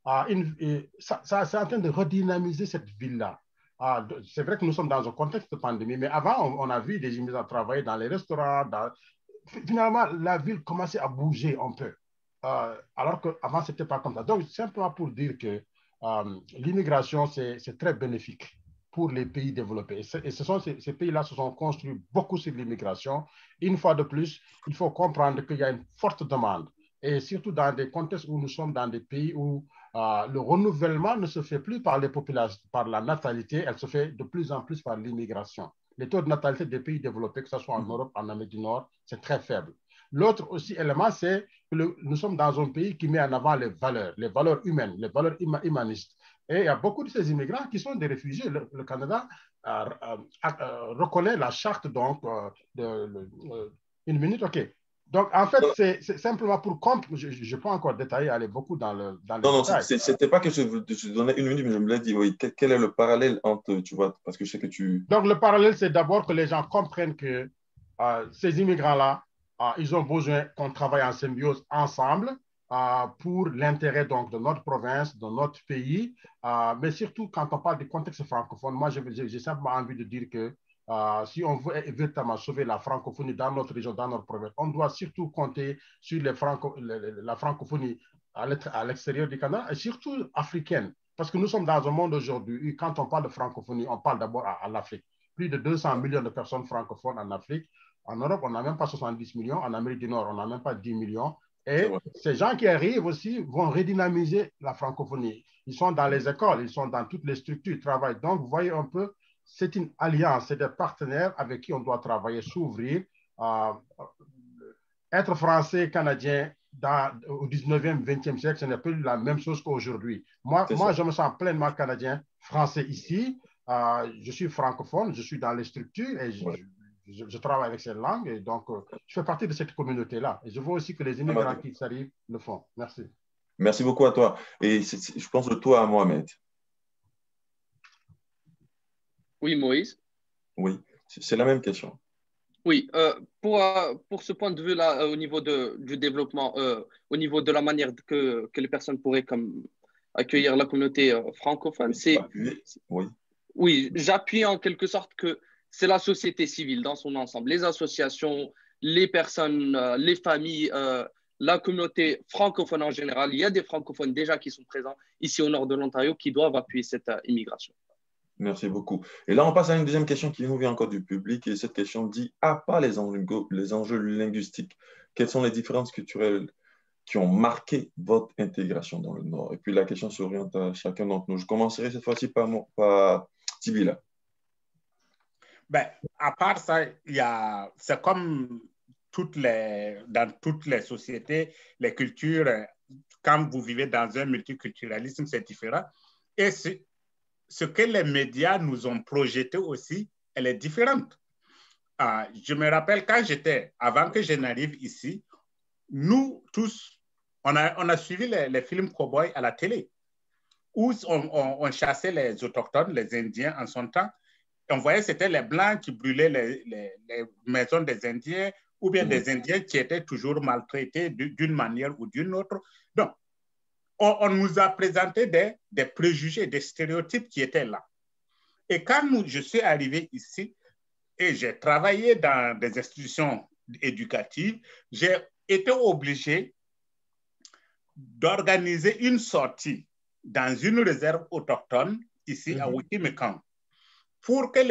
C'est en train de redynamiser cette ville-là. C'est vrai que nous sommes dans un contexte de pandémie, mais avant, on a vu des immigrants travailler dans les restaurants. Finalement, la ville commençait à bouger un peu, alors qu'avant, ce n'était pas comme ça. Donc, simplement pour dire que l'immigration, c'est très bénéfique pour les pays développés. Et ces pays-là se sont construits beaucoup sur l'immigration. Une fois de plus, il faut comprendre qu'il y a une forte demande. Et surtout dans des contextes où nous sommes dans des pays où le renouvellement ne se fait plus par les populations, par la natalité, elle se fait de plus en plus par l'immigration. Les taux de natalité des pays développés, que ce soit en Europe, en Amérique du Nord, c'est très faible. L'autre aussi élément, c'est que nous sommes dans un pays qui met en avant les valeurs humaines, les valeurs humanistes. Et il y a beaucoup de ces immigrants qui sont des réfugiés. Le Canada reconnaît la charte, donc, une minute, OK. Donc, en fait, c'est simplement pour comprendre, je ne peux pas encore détailler, aller beaucoup dans les détails. Non, c'était pas que je te donnais une minute, mais je me l'ai dit, oui, quel est le parallèle entre, tu vois, parce que je sais que tu... Donc, le parallèle, c'est d'abord que les gens comprennent que ces immigrants-là, ils ont besoin qu'on travaille en symbiose ensemble pour l'intérêt donc de notre province, de notre pays, mais surtout quand on parle du contexte francophone, moi j'ai simplement envie de dire que si on veut véritablement sauver la francophonie dans notre région, dans notre province, on doit surtout compter sur la francophonie à l'extérieur du Canada et surtout africaine. Parce que nous sommes dans un monde aujourd'hui, quand on parle de francophonie, on parle d'abord à l'Afrique. Plus de 200 millions de personnes francophones en Afrique. En Europe, on n'a même pas 70 millions. En Amérique du Nord, on n'a même pas 10 millions. Et ces gens qui arrivent aussi vont redynamiser la francophonie. Ils sont dans les écoles, ils sont dans toutes les structures, ils travaillent. Donc, vous voyez un peu, c'est une alliance, c'est des partenaires avec qui on doit travailler, s'ouvrir. Être français, canadien, au 19e, 20e siècle, ce n'est plus la même chose qu'aujourd'hui. Moi, je me sens pleinement canadien, français ici. Je suis francophone, je suis dans les structures et je travaille avec cette langue. Et donc, je fais partie de cette communauté-là. Et je veux aussi que les immigrants qui arrivent le font. Merci. Merci beaucoup à toi. Et je pense de toi à Mohamed. Oui, Moïse. Oui, c'est la même question. Oui, pour ce point de vue-là, au niveau du développement, au niveau de la manière que les personnes pourraient accueillir la communauté francophone, c'est... Oui, j'appuie en quelque sorte que c'est la société civile dans son ensemble, les associations, les personnes, les familles, la communauté francophone en général. Il y a des francophones déjà qui sont présents ici au nord de l'Ontario qui doivent appuyer cette immigration. Merci beaucoup. Et là, on passe à une deuxième question qui nous vient encore du public. Et cette question dit, à part les enjeux linguistiques, quelles sont les différences culturelles qui ont marqué votre intégration dans le Nord? Et puis la question s'oriente à chacun d'entre nous. Je commencerai cette fois-ci par Tibila. Ben, à part ça, c'est comme dans toutes les sociétés, les cultures, quand vous vivez dans un multiculturalisme, c'est différent. Et ce que les médias nous ont projeté aussi, elle est différente. Je me rappelle avant que je n'arrive ici, nous tous, on a suivi les films cow-boys à la télé, où on chassait les autochtones, les Indiens en son temps. On voyait que c'était les Blancs qui brûlaient les maisons des Indiens, ou bien des Indiens qui étaient toujours maltraités d'une manière ou d'une autre. Donc, on nous a présenté des préjugés, des stéréotypes qui étaient là. Et quand je suis arrivé ici et j'ai travaillé dans des institutions éducatives, j'ai été obligé d'organiser une sortie dans une réserve autochtone ici à Wikimecan pour que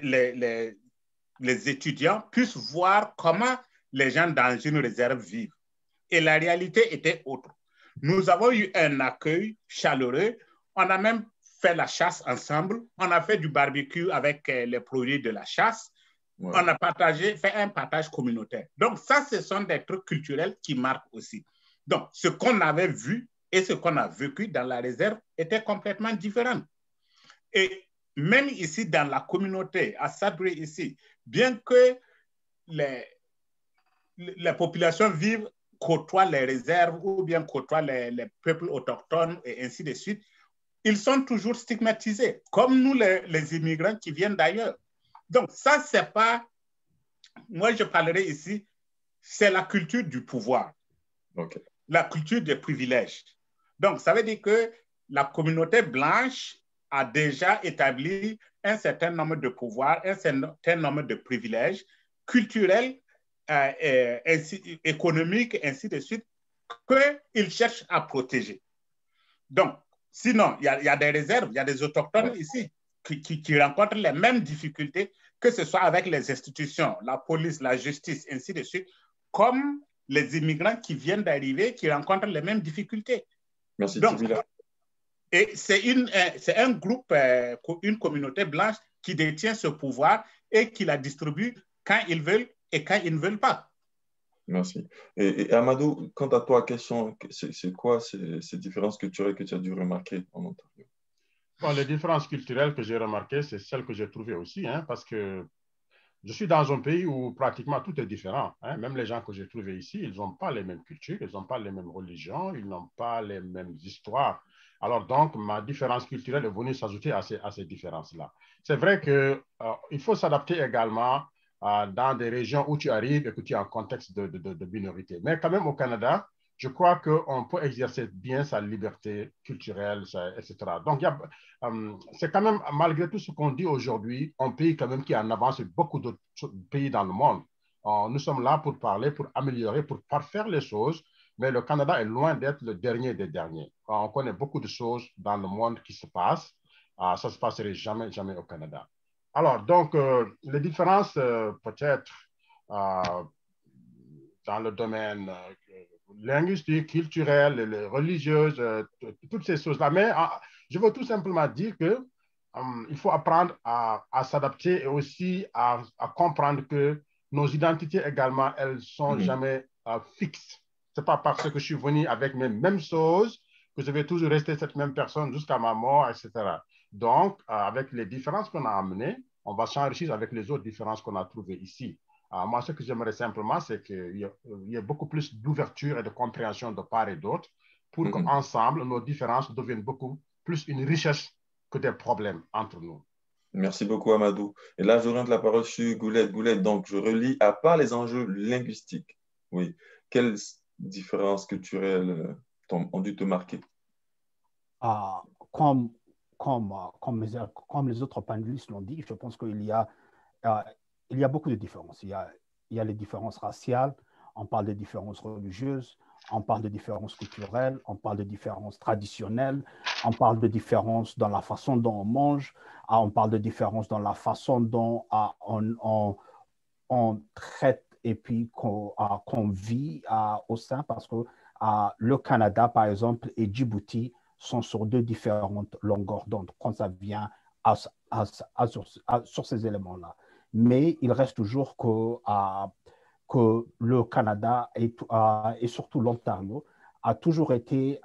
les étudiants puissent voir comment les gens dans une réserve vivent. Et la réalité était autre. Nous avons eu un accueil chaleureux. On a même fait la chasse ensemble. On a fait du barbecue avec les produits de la chasse. Ouais. On a fait un partage communautaire. Donc ça, ce sont des trucs culturels qui marquent aussi. Donc, ce qu'on avait vu et ce qu'on a vécu dans la réserve était complètement différent. Et même ici, dans la communauté, à Sudbury ici, bien que les populations vivent, côtoient les réserves ou bien côtoient les peuples autochtones et ainsi de suite, ils sont toujours stigmatisés, comme nous, les immigrants qui viennent d'ailleurs. Donc, ça, c'est pas... Moi, je parlerai ici, c'est la culture du pouvoir. Okay. La culture des privilèges. Donc, ça veut dire que la communauté blanche a déjà établi un certain nombre de pouvoirs, un certain nombre de privilèges culturels, économiques, ainsi de suite, qu'ils cherchent à protéger. Donc, sinon, il y a des réserves, il y a des autochtones ici qui rencontrent les mêmes difficultés, que ce soit avec les institutions, la police, la justice, ainsi de suite, comme les immigrants qui viennent d'arriver, qui rencontrent les mêmes difficultés. Merci, donc, et c'est un groupe, une communauté blanche qui détient ce pouvoir et qui la distribue quand ils veulent et quand ils ne veulent pas. Merci. Et Amadou, quant à toi, c'est quoi ces différences culturelles que tu as dû remarquer en Ontario? Bon, les différences culturelles que j'ai remarquées, c'est celles que j'ai trouvées aussi, hein, parce que je suis dans un pays où pratiquement tout est différent. Hein. Même les gens que j'ai trouvés ici, ils n'ont pas les mêmes cultures, ils n'ont pas les mêmes religions, ils n'ont pas les mêmes histoires. Alors donc, ma différence culturelle est venue s'ajouter à ces différences-là. C'est vrai qu'il faut s'adapter également dans des régions où tu arrives et que tu es en contexte de minorité. Mais quand même au Canada, je crois qu'on peut exercer bien sa liberté culturelle, etc. Donc, c'est quand même, malgré tout ce qu'on dit aujourd'hui, un pays quand même qui est en avance sur beaucoup d'autres pays dans le monde. Nous sommes là pour parler, pour améliorer, pour parfaire les choses, mais le Canada est loin d'être le dernier des derniers. On connaît beaucoup de choses dans le monde qui se passent. Ça ne se passerait jamais, jamais au Canada. Alors, donc, les différences peut-être dans le domaine linguistique, culturel, religieuse, toutes ces choses-là. Mais je veux tout simplement dire que il faut apprendre à s'adapter et aussi à comprendre que nos identités également, elles ne sont jamais fixes. Ce n'est pas parce que je suis venu avec mes mêmes choses que je vais toujours rester cette même personne jusqu'à ma mort, etc. Donc, avec les différences qu'on a amenées, on va s'enrichir avec les autres différences qu'on a trouvées ici. Moi, ce que j'aimerais simplement, c'est qu'il y ait beaucoup plus d'ouverture et de compréhension de part et d'autre pour qu'ensemble, nos différences deviennent beaucoup plus une richesse que des problèmes entre nous. Merci beaucoup, Amadou. Et là, je rends la parole sur Goulette. Goulette, donc, je relis, à part les enjeux linguistiques, oui, quelles différences culturelles ont dû te marquer? Comme les autres panélistes l'ont dit, je pense qu'il y a beaucoup de différences. Il y a les différences raciales, on parle des différences religieuses, on parle de différences culturelles, on parle de différences traditionnelles, on parle de différences dans la façon dont on mange, on parle de différences dans la façon dont on traite et puis qu'on vit au sein, parce que le Canada, par exemple, et Djibouti sont sur deux différentes longueurs d'onde quand ça vient sur ces éléments-là. Mais il reste toujours que le Canada et surtout l'Ontario a toujours été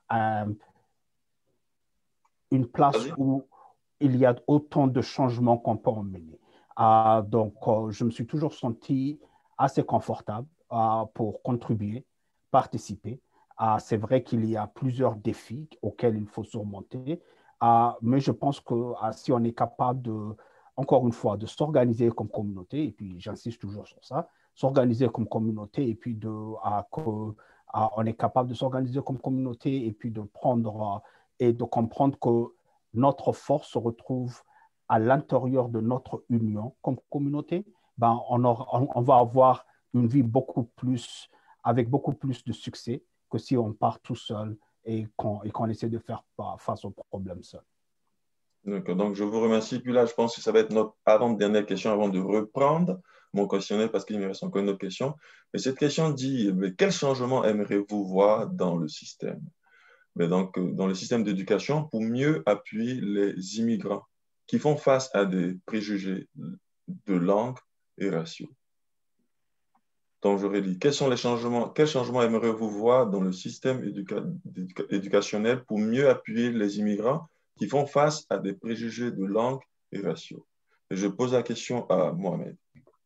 une place où il y a autant de changements qu'on peut emmener. Donc, je me suis toujours senti assez confortable pour contribuer, participer. C'est vrai qu'il y a plusieurs défis auxquels il faut surmonter, mais je pense que si on est capable encore une fois, de s'organiser comme communauté, et puis j'insiste toujours sur ça, s'organiser comme communauté, et puis on est capable de s'organiser comme communauté, et puis de prendre et de comprendre que notre force se retrouve à l'intérieur de notre union comme communauté, on va avoir une vie avec beaucoup plus de succès que si on part tout seul et qu'on essaie de faire face aux problèmes seul. D'accord, donc je vous remercie. Puis là, je pense que ça va être notre avant-dernière question avant de reprendre mon questionnaire parce qu'il me reste encore une autre question. Et cette question dit, quel changement aimeriez-vous voir dans le système? Donc, dans le système d'éducation pour mieux appuyer les immigrants qui font face à des préjugés de langue et raciaux. Donc, j'aurais dit, quels changements aimeriez-vous voir dans le système éducationnel pour mieux appuyer les immigrants qui font face à des préjugés de langue et raciaux? Et je pose la question à Mohamed.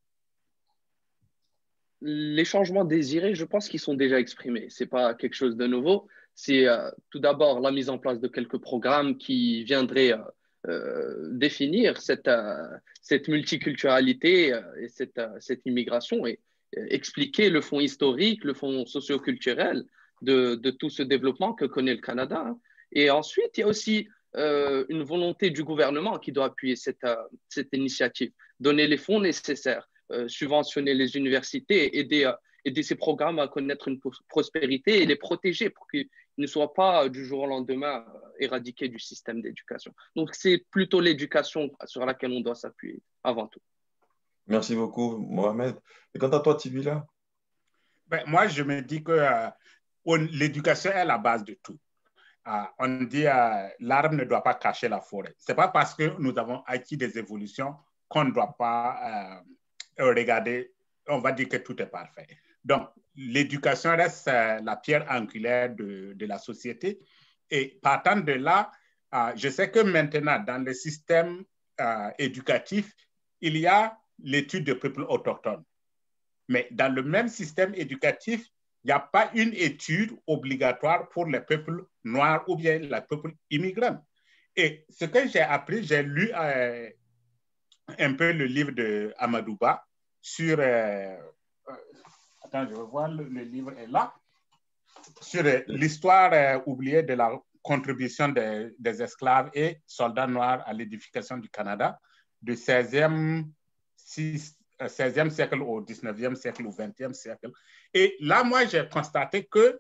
Les changements désirés, je pense qu'ils sont déjà exprimés. Ce n'est pas quelque chose de nouveau. C'est tout d'abord la mise en place de quelques programmes qui viendraient définir cette multiculturalité et cette immigration et expliquer le fond historique, le fond socioculturel de tout ce développement que connaît le Canada. Et ensuite, il y a aussi une volonté du gouvernement qui doit appuyer cette initiative, donner les fonds nécessaires, subventionner les universités, aider ces programmes à connaître une prospérité et les protéger pour qu'ils ne soient pas du jour au lendemain éradiqués du système d'éducation. Donc, c'est plutôt l'éducation sur laquelle on doit s'appuyer avant tout. Merci beaucoup, Mohamed. Et quant à toi, Tibila? Moi, je me dis que l'éducation est la base de tout. On dit l'arbre ne doit pas cacher la forêt. Ce n'est pas parce que nous avons acquis des évolutions qu'on ne doit pas regarder, on va dire que tout est parfait. Donc, l'éducation reste la pierre angulaire de la société. Et partant de là, je sais que maintenant, dans le système éducatif, il y a l'étude de peuples autochtones. Mais dans le même système éducatif, il n'y a pas une étude obligatoire pour les peuples noirs ou bien les peuples immigrants. Et ce que j'ai appris, j'ai lu un peu le livre de Amadouba sur... attends, je vais voir, le livre est là. Sur l'histoire oubliée de la contribution des esclaves et soldats noirs à l'édification du Canada du 16e siècle au 19e siècle au 20e siècle. Et là, moi, j'ai constaté que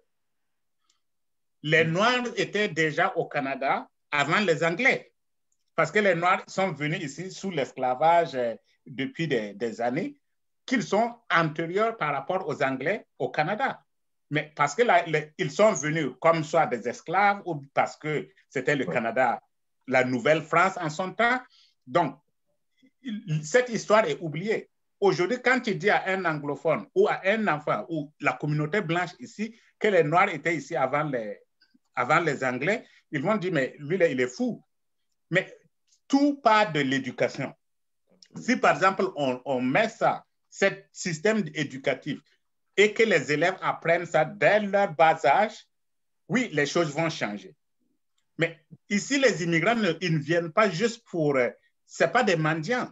les Noirs étaient déjà au Canada avant les Anglais. Parce que les Noirs sont venus ici sous l'esclavage depuis des années, qu'ils sont antérieurs par rapport aux Anglais au Canada. Mais parce qu'ils sont venus comme soit des esclaves ou parce que c'était le Canada, la Nouvelle-France en son temps. Donc, cette histoire est oubliée. Aujourd'hui, quand tu dis à un anglophone ou à un enfant ou la communauté blanche ici que les Noirs étaient ici avant les Anglais, ils vont dire, mais lui, il est fou. Mais tout part de l'éducation. Si, par exemple, on met ça, ce système éducatif, et que les élèves apprennent ça dès leur bas âge, oui, les choses vont changer. Mais ici, les immigrants, ils ne viennent pas juste pour... ce n'est pas des mendiants.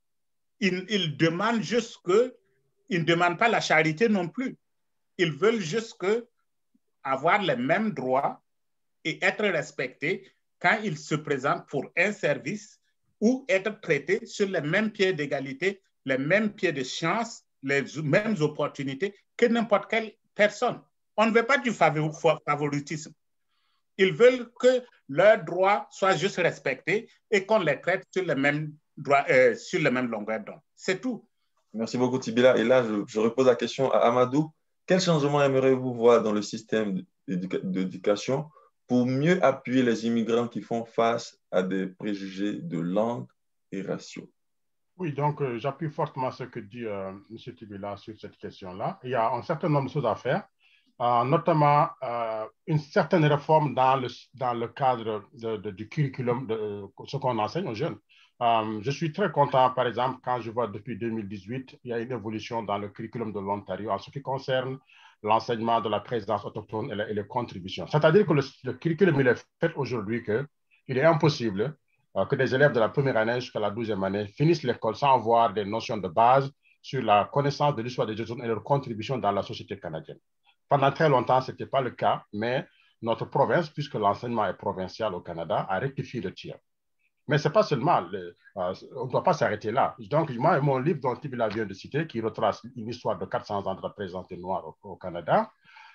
Ils demandent juste que... Ils ne demandent pas la charité non plus. Ils veulent juste avoir les mêmes droits et être respectés quand ils se présentent pour un service ou être traités sur les mêmes pieds d'égalité, les mêmes pieds de chance, les mêmes opportunités que n'importe quelle personne. On ne veut pas du favoritisme. Ils veulent que leurs droits soient juste respectés et qu'on les traite sur les mêmes droits, sur les mêmes longueurs d'onde. C'est tout. Merci beaucoup, Tibila. Et là, je repose la question à Amadou. Quel changement aimeriez-vous voir dans le système d'éducation pour mieux appuyer les immigrants qui font face à des préjugés de langue et raciaux? Oui, donc j'appuie fortement ce que dit M. Tibila sur cette question-là. Il y a un certain nombre de choses à faire, notamment une certaine réforme dans le cadre du curriculum, de ce qu'on enseigne aux jeunes. Je suis très content, par exemple, quand je vois depuis 2018, il y a une évolution dans le curriculum de l'Ontario en ce qui concerne l'enseignement de la présence autochtone et les contributions. C'est-à-dire que le curriculum, il est fait aujourd'hui qu'il est impossible que des élèves de la première année jusqu'à la 12e année finissent l'école sans avoir des notions de base sur la connaissance de l'histoire des Autochtones et leur contribution dans la société canadienne. Pendant très longtemps, ce n'était pas le cas, mais notre province, puisque l'enseignement est provincial au Canada, a rectifié le tir. Mais ce n'est pas seulement, on ne doit pas s'arrêter là. Donc, moi, mon livre dont Tibila vient de citer, qui retrace une histoire de 400 ans de la présence des Noirs au Canada,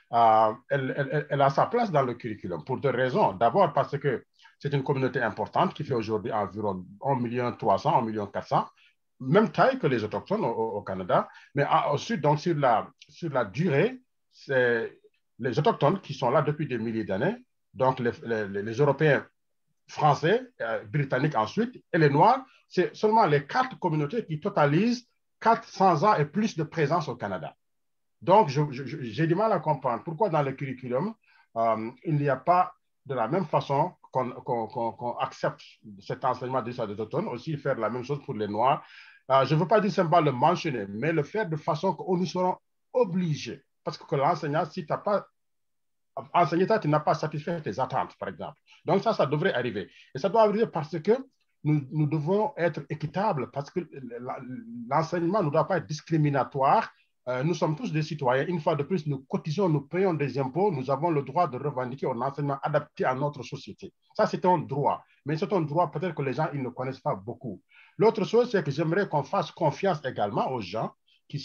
elle a sa place dans le curriculum pour deux raisons. D'abord parce que c'est une communauté importante qui fait aujourd'hui environ 1,3 million, 1,4 million, même taille que les Autochtones au Canada. Mais ensuite, donc, sur la durée, c'est les Autochtones qui sont là depuis des milliers d'années, donc les Européens, Français, Britanniques ensuite, et les Noirs, c'est seulement les 4 communautés qui totalisent 400 ans et plus de présence au Canada. Donc, j'ai du mal à comprendre pourquoi dans le curriculum, il n'y a pas de la même façon qu'on accepte cet enseignement de l'histoire des Autochtones, aussi faire la même chose pour les Noirs. Je ne veux pas dire simplement le mentionner, mais le faire de façon qu'on nous serons obligés. Parce que l'enseignant, si tu n'as pas enseigné ça, tu n'as pas satisfait tes attentes, par exemple. Donc, ça devrait arriver. Et ça doit arriver parce que nous devons être équitables, parce que l'enseignement ne doit pas être discriminatoire. Nous sommes tous des citoyens. Une fois de plus, nous cotisons, nous payons des impôts. Nous avons le droit de revendiquer un enseignement adapté à notre société. Ça, c'est un droit. Mais c'est un droit peut-être que les gens ils ne connaissent pas beaucoup. L'autre chose, c'est que j'aimerais qu'on fasse confiance également aux gens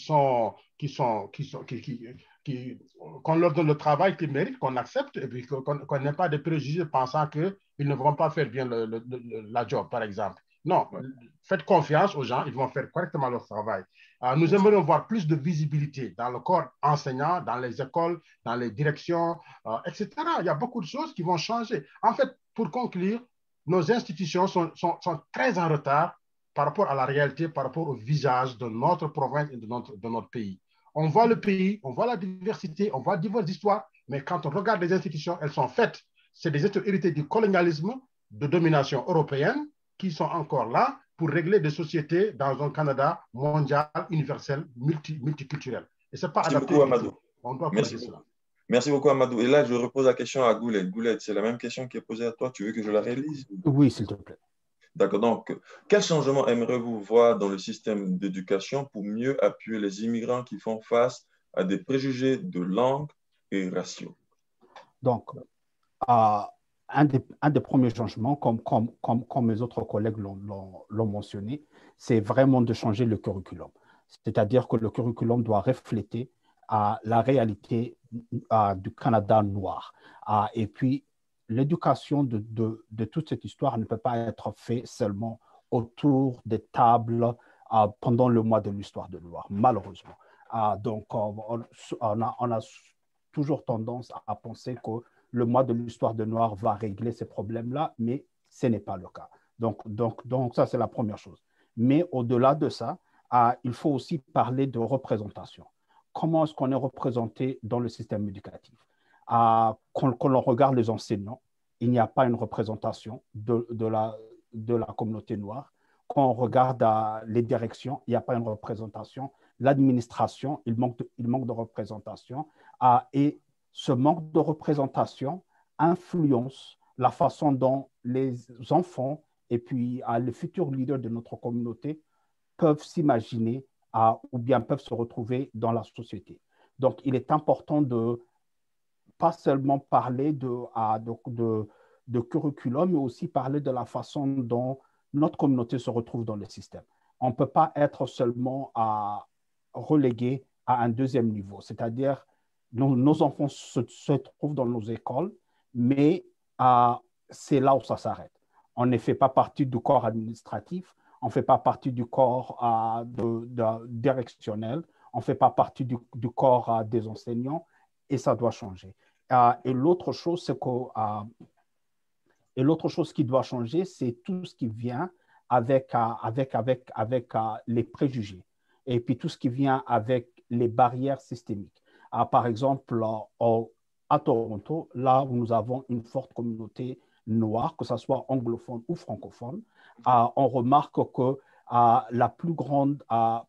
qu'on leur donne le travail qu'ils méritent, qu'on accepte, et puis qu'on n'ait pas de préjugés pensant qu'ils ne vont pas faire bien la job, par exemple. Non, faites confiance aux gens, ils vont faire correctement leur travail. Nous aimerions voir plus de visibilité dans le corps enseignant, dans les écoles, dans les directions, etc. Il y a beaucoup de choses qui vont changer. En fait, pour conclure, nos institutions sont très en retard par rapport à la réalité, par rapport au visage de notre province et de notre pays. On voit le pays, on voit la diversité, on voit diverses histoires, mais quand on regarde les institutions, elles sont faites. C'est des institutions héritées du colonialisme, de domination européenne, qui sont encore là pour régler des sociétés dans un Canada mondial, universel, multiculturel. Et ce n'est pas adapté. Beaucoup, Amadou. On doit Merci cela. Merci beaucoup, Amadou. Et là, je repose la question à Goulet. Goulet, c'est la même question qui est posée à toi. Tu veux que je la réalise? Oui, s'il te plaît. D'accord. Donc, quel changement aimeriez-vous voir dans le système d'éducation pour mieux appuyer les immigrants qui font face à des préjugés de langue et raciaux? Donc, un des premiers changements, comme mes autres collègues l'ont mentionné, c'est vraiment de changer le curriculum. C'est-à-dire que le curriculum doit refléter la réalité du Canada noir. Et puis, l'éducation de toute cette histoire ne peut pas être faite seulement autour des tables pendant le mois de l'histoire de Noir, malheureusement. Donc, on a toujours tendance à penser que le mois de l'histoire de Noir va régler ces problèmes-là, mais ce n'est pas le cas. Donc ça, c'est la première chose. Mais au-delà de ça, il faut aussi parler de représentation. Comment est-ce qu'on est représenté dans le système éducatif? Quand on regarde les enseignants, il n'y a pas une représentation de la communauté noire. Quand on regarde les directions, il n'y a pas une représentation. L'administration, il manque de représentation. Et ce manque de représentation influence la façon dont les enfants et puis les futurs leaders de notre communauté peuvent s'imaginer ou bien peuvent se retrouver dans la société. Donc, il est important de pas seulement parler de curriculum, mais aussi parler de la façon dont notre communauté se retrouve dans le système. On ne peut pas être seulement relégué à un deuxième niveau, c'est-à-dire nos enfants se trouvent dans nos écoles, mais c'est là où ça s'arrête. On ne fait pas partie du corps administratif, on ne fait pas partie du corps directionnel, on ne fait pas partie du corps des enseignants, et ça doit changer. Et l'autre chose, qui doit changer, c'est tout ce qui vient avec les préjugés, et puis tout ce qui vient avec les barrières systémiques. Par exemple, à Toronto, là où nous avons une forte communauté noire, que ce soit anglophone ou francophone, on remarque que la plus grande,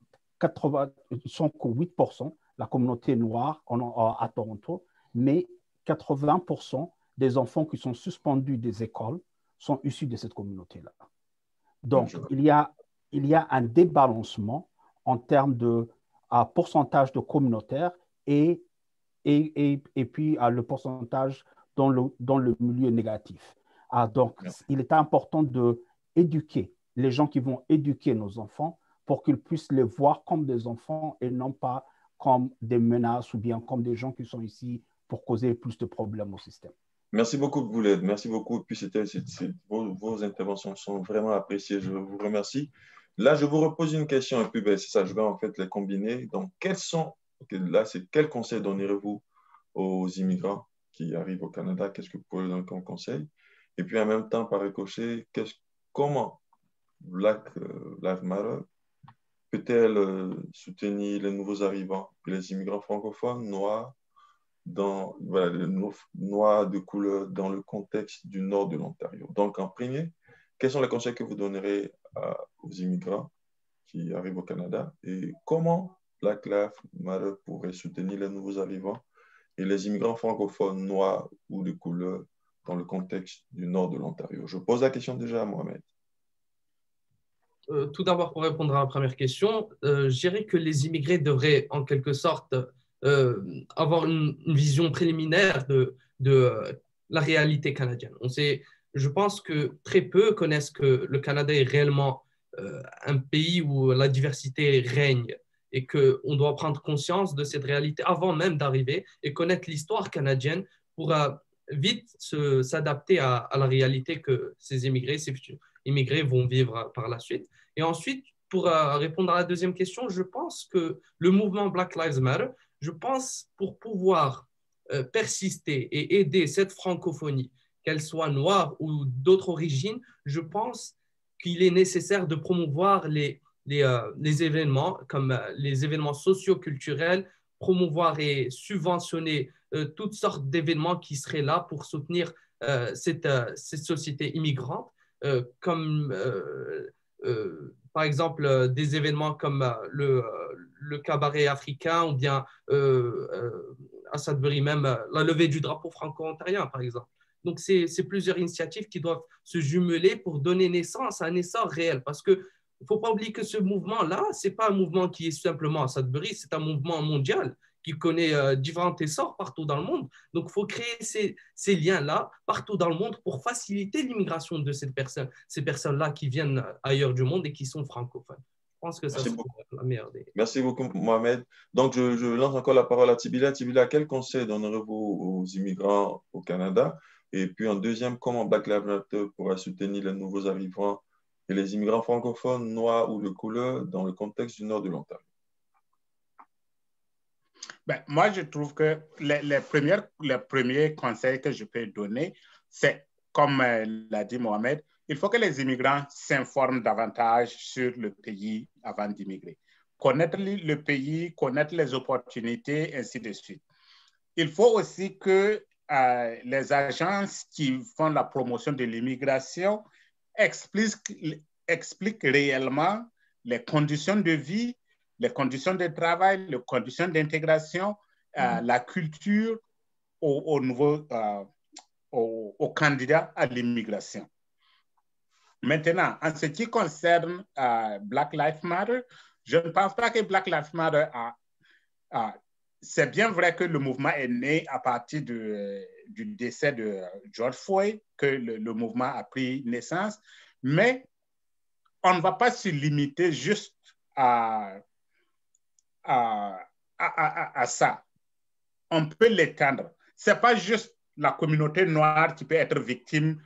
8%, la communauté noire à Toronto, mais 80% des enfants qui sont suspendus des écoles sont issus de cette communauté-là. Donc, il y a un débalancement en termes de pourcentage de communautaires et puis le pourcentage dans le milieu négatif. Donc, il est important d'éduquer les gens qui vont éduquer nos enfants pour qu'ils puissent les voir comme des enfants et non pas comme des menaces ou bien comme des gens qui sont ici pour causer plus de problèmes au système. Merci beaucoup, Gouled. Merci beaucoup. Puis vos interventions sont vraiment appréciées. Je vous remercie. Là, je vous repose une question et puis c'est ça, je vais en fait les combiner. Donc, quel conseil donnerez-vous aux immigrants qui arrivent au Canada? Qu'est-ce que vous pouvez donner comme conseil? Et puis en même temps, par ricochet, comment Black Lives Matter peut-elle soutenir les nouveaux arrivants, les immigrants francophones, noirs, les noirs de couleur dans le contexte du nord de l'Ontario? Donc, en premier, quels sont les conseils que vous donnerez aux immigrants qui arrivent au Canada et comment Black Lives Matter pourrait soutenir les nouveaux arrivants et les immigrants francophones, noirs ou de couleur dans le contexte du nord de l'Ontario? Je pose la question déjà à Mohamed. Tout d'abord, pour répondre à la première question, je dirais que les immigrés devraient en quelque sorte avoir une vision préliminaire de la réalité canadienne. Je pense que très peu connaissent que le Canada est réellement un pays où la diversité règne et qu'on doit prendre conscience de cette réalité avant même d'arriver et connaître l'histoire canadienne pour vite s'adapter à la réalité que ces futurs immigrés vont vivre par la suite. Et ensuite, pour répondre à la deuxième question, je pense que le mouvement Black Lives Matter, je pense pour pouvoir persister et aider cette francophonie, qu'elle soit noire ou d'autres origines, je pense qu'il est nécessaire de promouvoir les les événements comme les événements socio-culturels, promouvoir et subventionner toutes sortes d'événements qui seraient là pour soutenir cette société immigrante, comme par exemple des événements comme le cabaret africain ou bien à Sudbury même la levée du drapeau franco-ontarien, par exemple. Donc, c'est plusieurs initiatives qui doivent se jumeler pour donner naissance à un essor réel. Parce qu'il ne faut pas oublier que ce mouvement-là, ce n'est pas un mouvement qui est simplement à Sudbury, c'est un mouvement mondial qui connaît différents essors partout dans le monde. Donc, il faut créer ces liens-là partout dans le monde pour faciliter l'immigration de ces personnes-là qui viennent ailleurs du monde et qui sont francophones. Je pense que ça serait la meilleure des... Merci beaucoup, Mohamed. Donc, je lance encore la parole à Tibila. Tibila, quel conseil donnerez-vous aux immigrants au Canada? Et puis, en deuxième, comment Black Lives Matter pourra soutenir les nouveaux arrivants et les immigrants francophones, noirs ou de couleur dans le contexte du nord de l'Ontario? Ben, moi, je trouve que les premiers conseils que je peux donner, c'est, comme l'a dit Mohamed, il faut que les immigrants s'informent davantage sur le pays avant d'immigrer. Connaître le pays, connaître les opportunités, ainsi de suite. Il faut aussi que les agences qui font la promotion de l'immigration expliquent réellement les conditions de vie, les conditions de travail, les conditions d'intégration, la culture aux candidats à l'immigration. Maintenant, en ce qui concerne Black Lives Matter, je ne pense pas que Black Lives Matter c'est bien vrai que le mouvement est né à partir du décès de George Floyd, que le mouvement a pris naissance, mais on ne va pas se limiter juste à ça. On peut l'étendre. Ce n'est pas juste la communauté noire qui peut être victime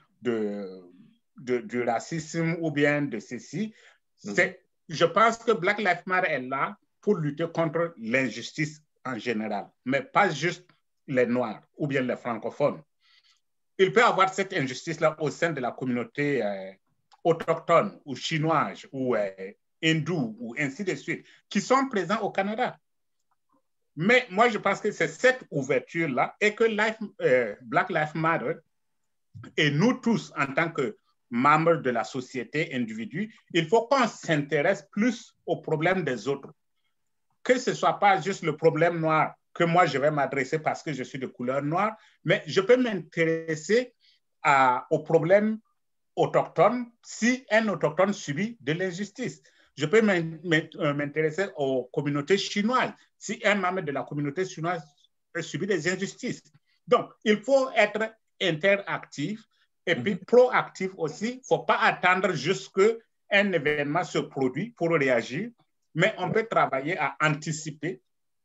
du racisme ou bien de ceci. Je pense que Black Lives Matter est là pour lutter contre l'injustice en général, mais pas juste les Noirs ou bien les francophones. Il peut y avoir cette injustice-là au sein de la communauté autochtone ou chinoise ou hindoue ou ainsi de suite, qui sont présents au Canada. Mais moi, je pense que c'est cette ouverture-là et que Black Lives Matter et nous tous, en tant que membres de la société, individus, il faut qu'on s'intéresse plus aux problèmes des autres. Que ce ne soit pas juste le problème noir que moi, je vais m'adresser parce que je suis de couleur noire, mais je peux m'intéresser aux problèmes autochtones si un autochtone subit de l'injustice. Je peux m'intéresser aux communautés chinoises si un membre de la communauté chinoise subit des injustices. Donc, il faut être interactif et puis proactif aussi. Il ne faut pas attendre jusqu'à un événement se produit pour réagir, mais on peut travailler à anticiper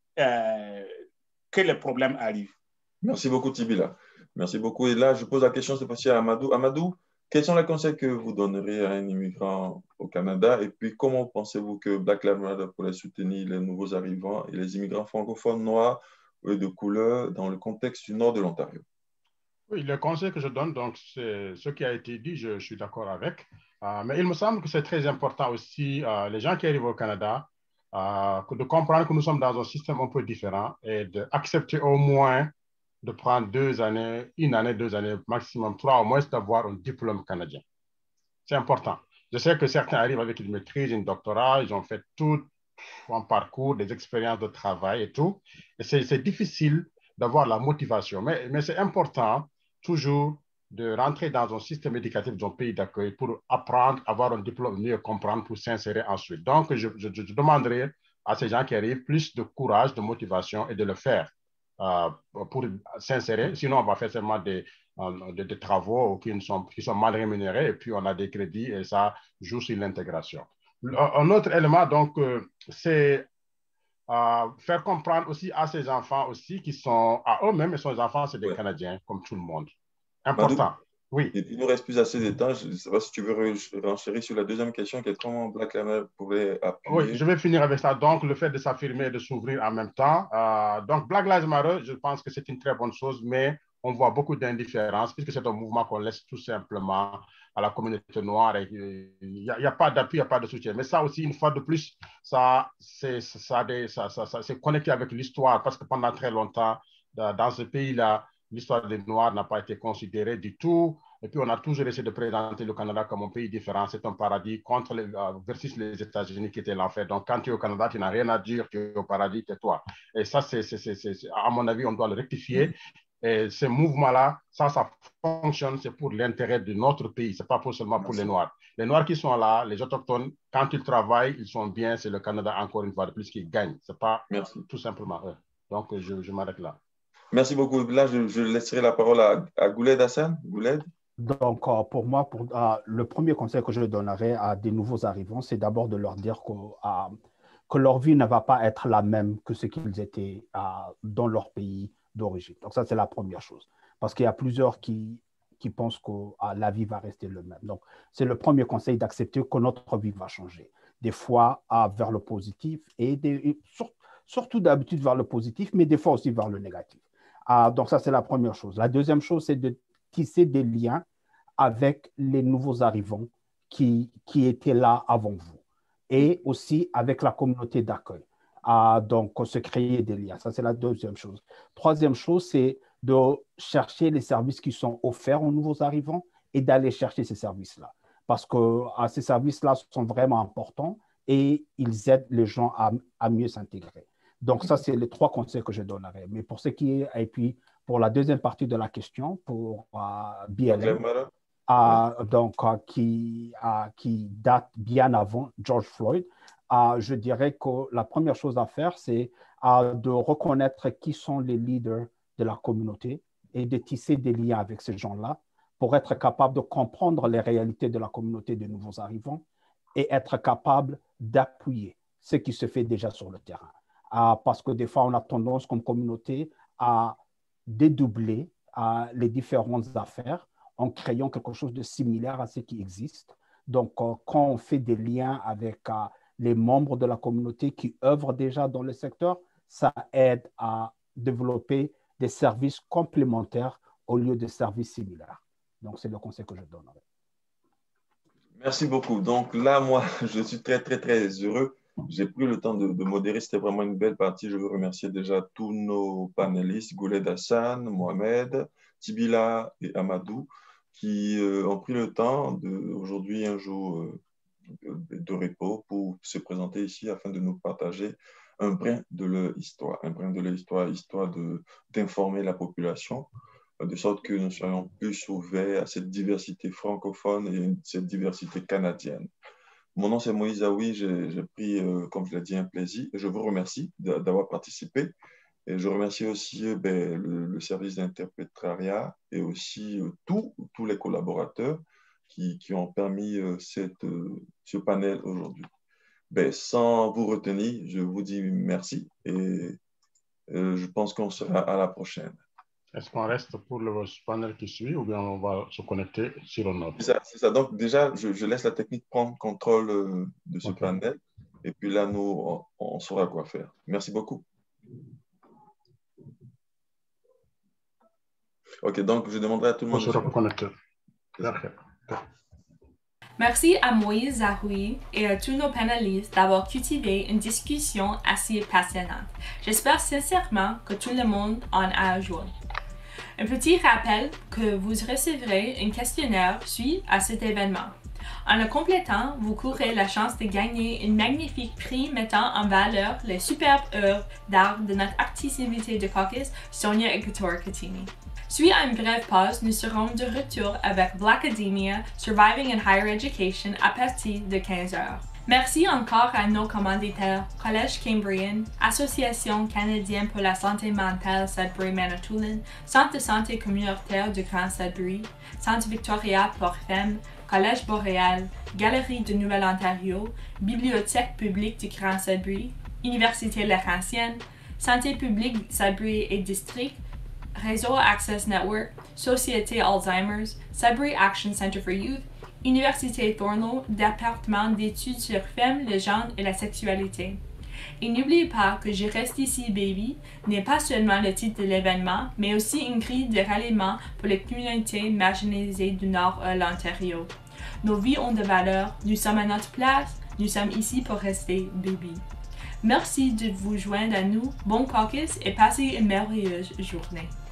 que les problèmes arrivent. Merci beaucoup, Tibila. Merci beaucoup. Et là, je pose la question cette fois-ci à Amadou. Amadou, quels sont les conseils que vous donneriez à un immigrant au Canada? Et puis, comment pensez-vous que Black Lives Matter pourrait soutenir les nouveaux arrivants et les immigrants francophones, noirs et de couleur dans le contexte du nord de l'Ontario? Oui, le conseil que je donne, donc, c'est ce qui a été dit, je suis d'accord avec. Mais il me semble que c'est très important aussi, les gens qui arrivent au Canada, de comprendre que nous sommes dans un système un peu différent et d'accepter au moins de prendre 2 années, 1 année, 2 années, maximum 3 au moins, d'avoir un diplôme canadien. C'est important. Je sais que certains arrivent avec une maîtrise, un doctorat, ils ont fait tout un parcours, des expériences de travail et tout. Et c'est difficile d'avoir la motivation. Mais c'est important toujours de rentrer dans un système éducatif d'un pays d'accueil pour apprendre, avoir un diplôme, mieux comprendre, pour s'insérer ensuite. Donc, je demanderai à ces gens qui arrivent plus de courage, de motivation et de le faire pour s'insérer. Sinon, on va faire seulement des travaux qui sont mal rémunérés et puis on a des crédits et ça joue sur l'intégration. Un autre élément, donc, c'est faire comprendre aussi à ces enfants aussi qui sont à eux-mêmes, et ces enfants, c'est des Canadiens comme tout le monde. Important. Madou, oui. Il ne nous reste plus assez de temps. Je ne sais pas si tu veux renchérir sur la deuxième question, qui est comment Black Lives Matter pourrait appuyer. Oui, je vais finir avec ça. Donc, le fait de s'affirmer et de s'ouvrir en même temps. Donc, Black Lives Matter, je pense que c'est une très bonne chose, mais on voit beaucoup d'indifférence, puisque c'est un mouvement qu'on laisse tout simplement à la communauté noire. Il n'y a pas d'appui, il n'y a pas de soutien. Mais ça aussi, une fois de plus, c'est connecté avec l'histoire, parce que pendant très longtemps, dans ce pays-là, l'histoire des Noirs n'a pas été considérée du tout. Et puis, on a toujours essayé de présenter le Canada comme un pays différent. C'est un paradis versus les États-Unis qui étaient l'enfer. Donc, quand tu es au Canada, tu n'as rien à dire, tu es au paradis, tais-toi. Et ça, à mon avis, on doit le rectifier. Et ce mouvement-là, ça fonctionne, c'est pour l'intérêt de notre pays. Ce n'est pas seulement pour les Noirs. Les Noirs qui sont là, les Autochtones, quand ils travaillent, ils sont bien. C'est le Canada, encore une fois, de plus qui gagne. Ce n'est pas tout simplement eux. Donc, je m'arrête là. Merci beaucoup. Là, je laisserai la parole à Gouled Hassan. Gouled. Donc, pour moi, le premier conseil que je donnerais à des nouveaux arrivants, c'est d'abord de leur dire que leur vie ne va pas être la même que ce qu'ils étaient dans leur pays d'origine. Donc, ça, c'est la première chose. Parce qu'il y a plusieurs qui pensent que la vie va rester le même. Donc, c'est le premier conseil d'accepter que notre vie va changer. Des fois, vers le positif et surtout d'habitude vers le positif, mais des fois aussi vers le négatif. Donc, ça, c'est la première chose. La deuxième chose, c'est de tisser des liens avec les nouveaux arrivants qui étaient là avant vous et aussi avec la communauté d'accueil. Donc, se créer des liens. Ça, c'est la deuxième chose. Troisième chose, c'est de chercher les services qui sont offerts aux nouveaux arrivants et d'aller chercher ces services-là. Parce que ces services-là sont vraiment importants et ils aident les gens à mieux s'intégrer. Donc, ça, c'est les trois conseils que je donnerais. Mais pour ce qui est, et puis pour la deuxième partie de la question, pour BLM, qui date bien avant George Floyd, je dirais que la première chose à faire, c'est de reconnaître qui sont les leaders de la communauté et de tisser des liens avec ces gens-là pour être capable de comprendre les réalités de la communauté des nouveaux arrivants et être capable d'appuyer ce qui se fait déjà sur le terrain. Parce que des fois, on a tendance comme communauté à dédoubler les différentes affaires en créant quelque chose de similaire à ce qui existe. Donc, quand on fait des liens avec les membres de la communauté qui œuvrent déjà dans le secteur, ça aide à développer des services complémentaires au lieu de services similaires. Donc, c'est le conseil que je donnerai. Merci beaucoup. Donc là, moi, je suis très, très, très heureux. J'ai pris le temps de modérer. C'était vraiment une belle partie. Je veux remercier déjà tous nos panélistes, Gouled Hassan, Mohamed, Tibila et Amadou, qui ont pris le temps aujourd'hui, un jour de repos, pour se présenter ici afin de nous partager un brin de leur histoire, histoire d'informer la population, de sorte que nous soyons plus ouverts à cette diversité francophone et cette diversité canadienne. Mon nom, c'est Moïse Aoui. J'ai pris, comme je l'ai dit, un plaisir. Je vous remercie d'avoir participé. Et je remercie aussi le service d'interprétariat et aussi tous les collaborateurs qui ont permis ce panel aujourd'hui. Sans vous retenir, je vous dis merci et je pense qu'on sera à la prochaine. Est-ce qu'on reste pour le panel qui suit ou bien on va se connecter sur un autre? C'est ça. Donc déjà, je laisse la technique prendre contrôle de ce panel et puis là, nous, on saura quoi faire. Merci beaucoup. OK, donc je demanderai à tout le monde... On se reconnecter. Merci à Moïse Zahoui et à tous nos panélistes d'avoir cultivé une discussion assez passionnante. J'espère sincèrement que tout le monde en a ajouté. Un petit rappel que vous recevrez un questionnaire suite à cet événement. En le complétant, vous courez la chance de gagner un magnifique prix mettant en valeur les superbes œuvres d'art de notre artiste-invitée de caucus, Sonia Ikator-Katini. Suite à une brève pause, nous serons de retour avec Blackademia, Surviving in Higher Education à partir de 15h. Merci encore à nos commanditaires, Collège Cambrien, Association canadienne pour la santé mentale Sudbury-Manitoulin, Centre de santé communautaire du Grand Sudbury, Centre Victoria pour Femmes, Collège Boréal, Galerie de Nouvelle-Ontario, Bibliothèque publique du Grand Sudbury, Université Laurentienne, Santé publique Sudbury et District, Réseau Access Network, Société Alzheimer's, Sudbury Action Center for Youth, Université Thorneloe, Département d'études sur femmes, le genre et la sexualité. Et n'oubliez pas que Je reste ici, baby n'est pas seulement le titre de l'événement, mais aussi une grille de ralliement pour les communautés marginalisées du Nord de l'Ontario. Nos vies ont de valeur, nous sommes à notre place, nous sommes ici pour rester, baby. Merci de vous joindre à nous, bon caucus et passez une merveilleuse journée.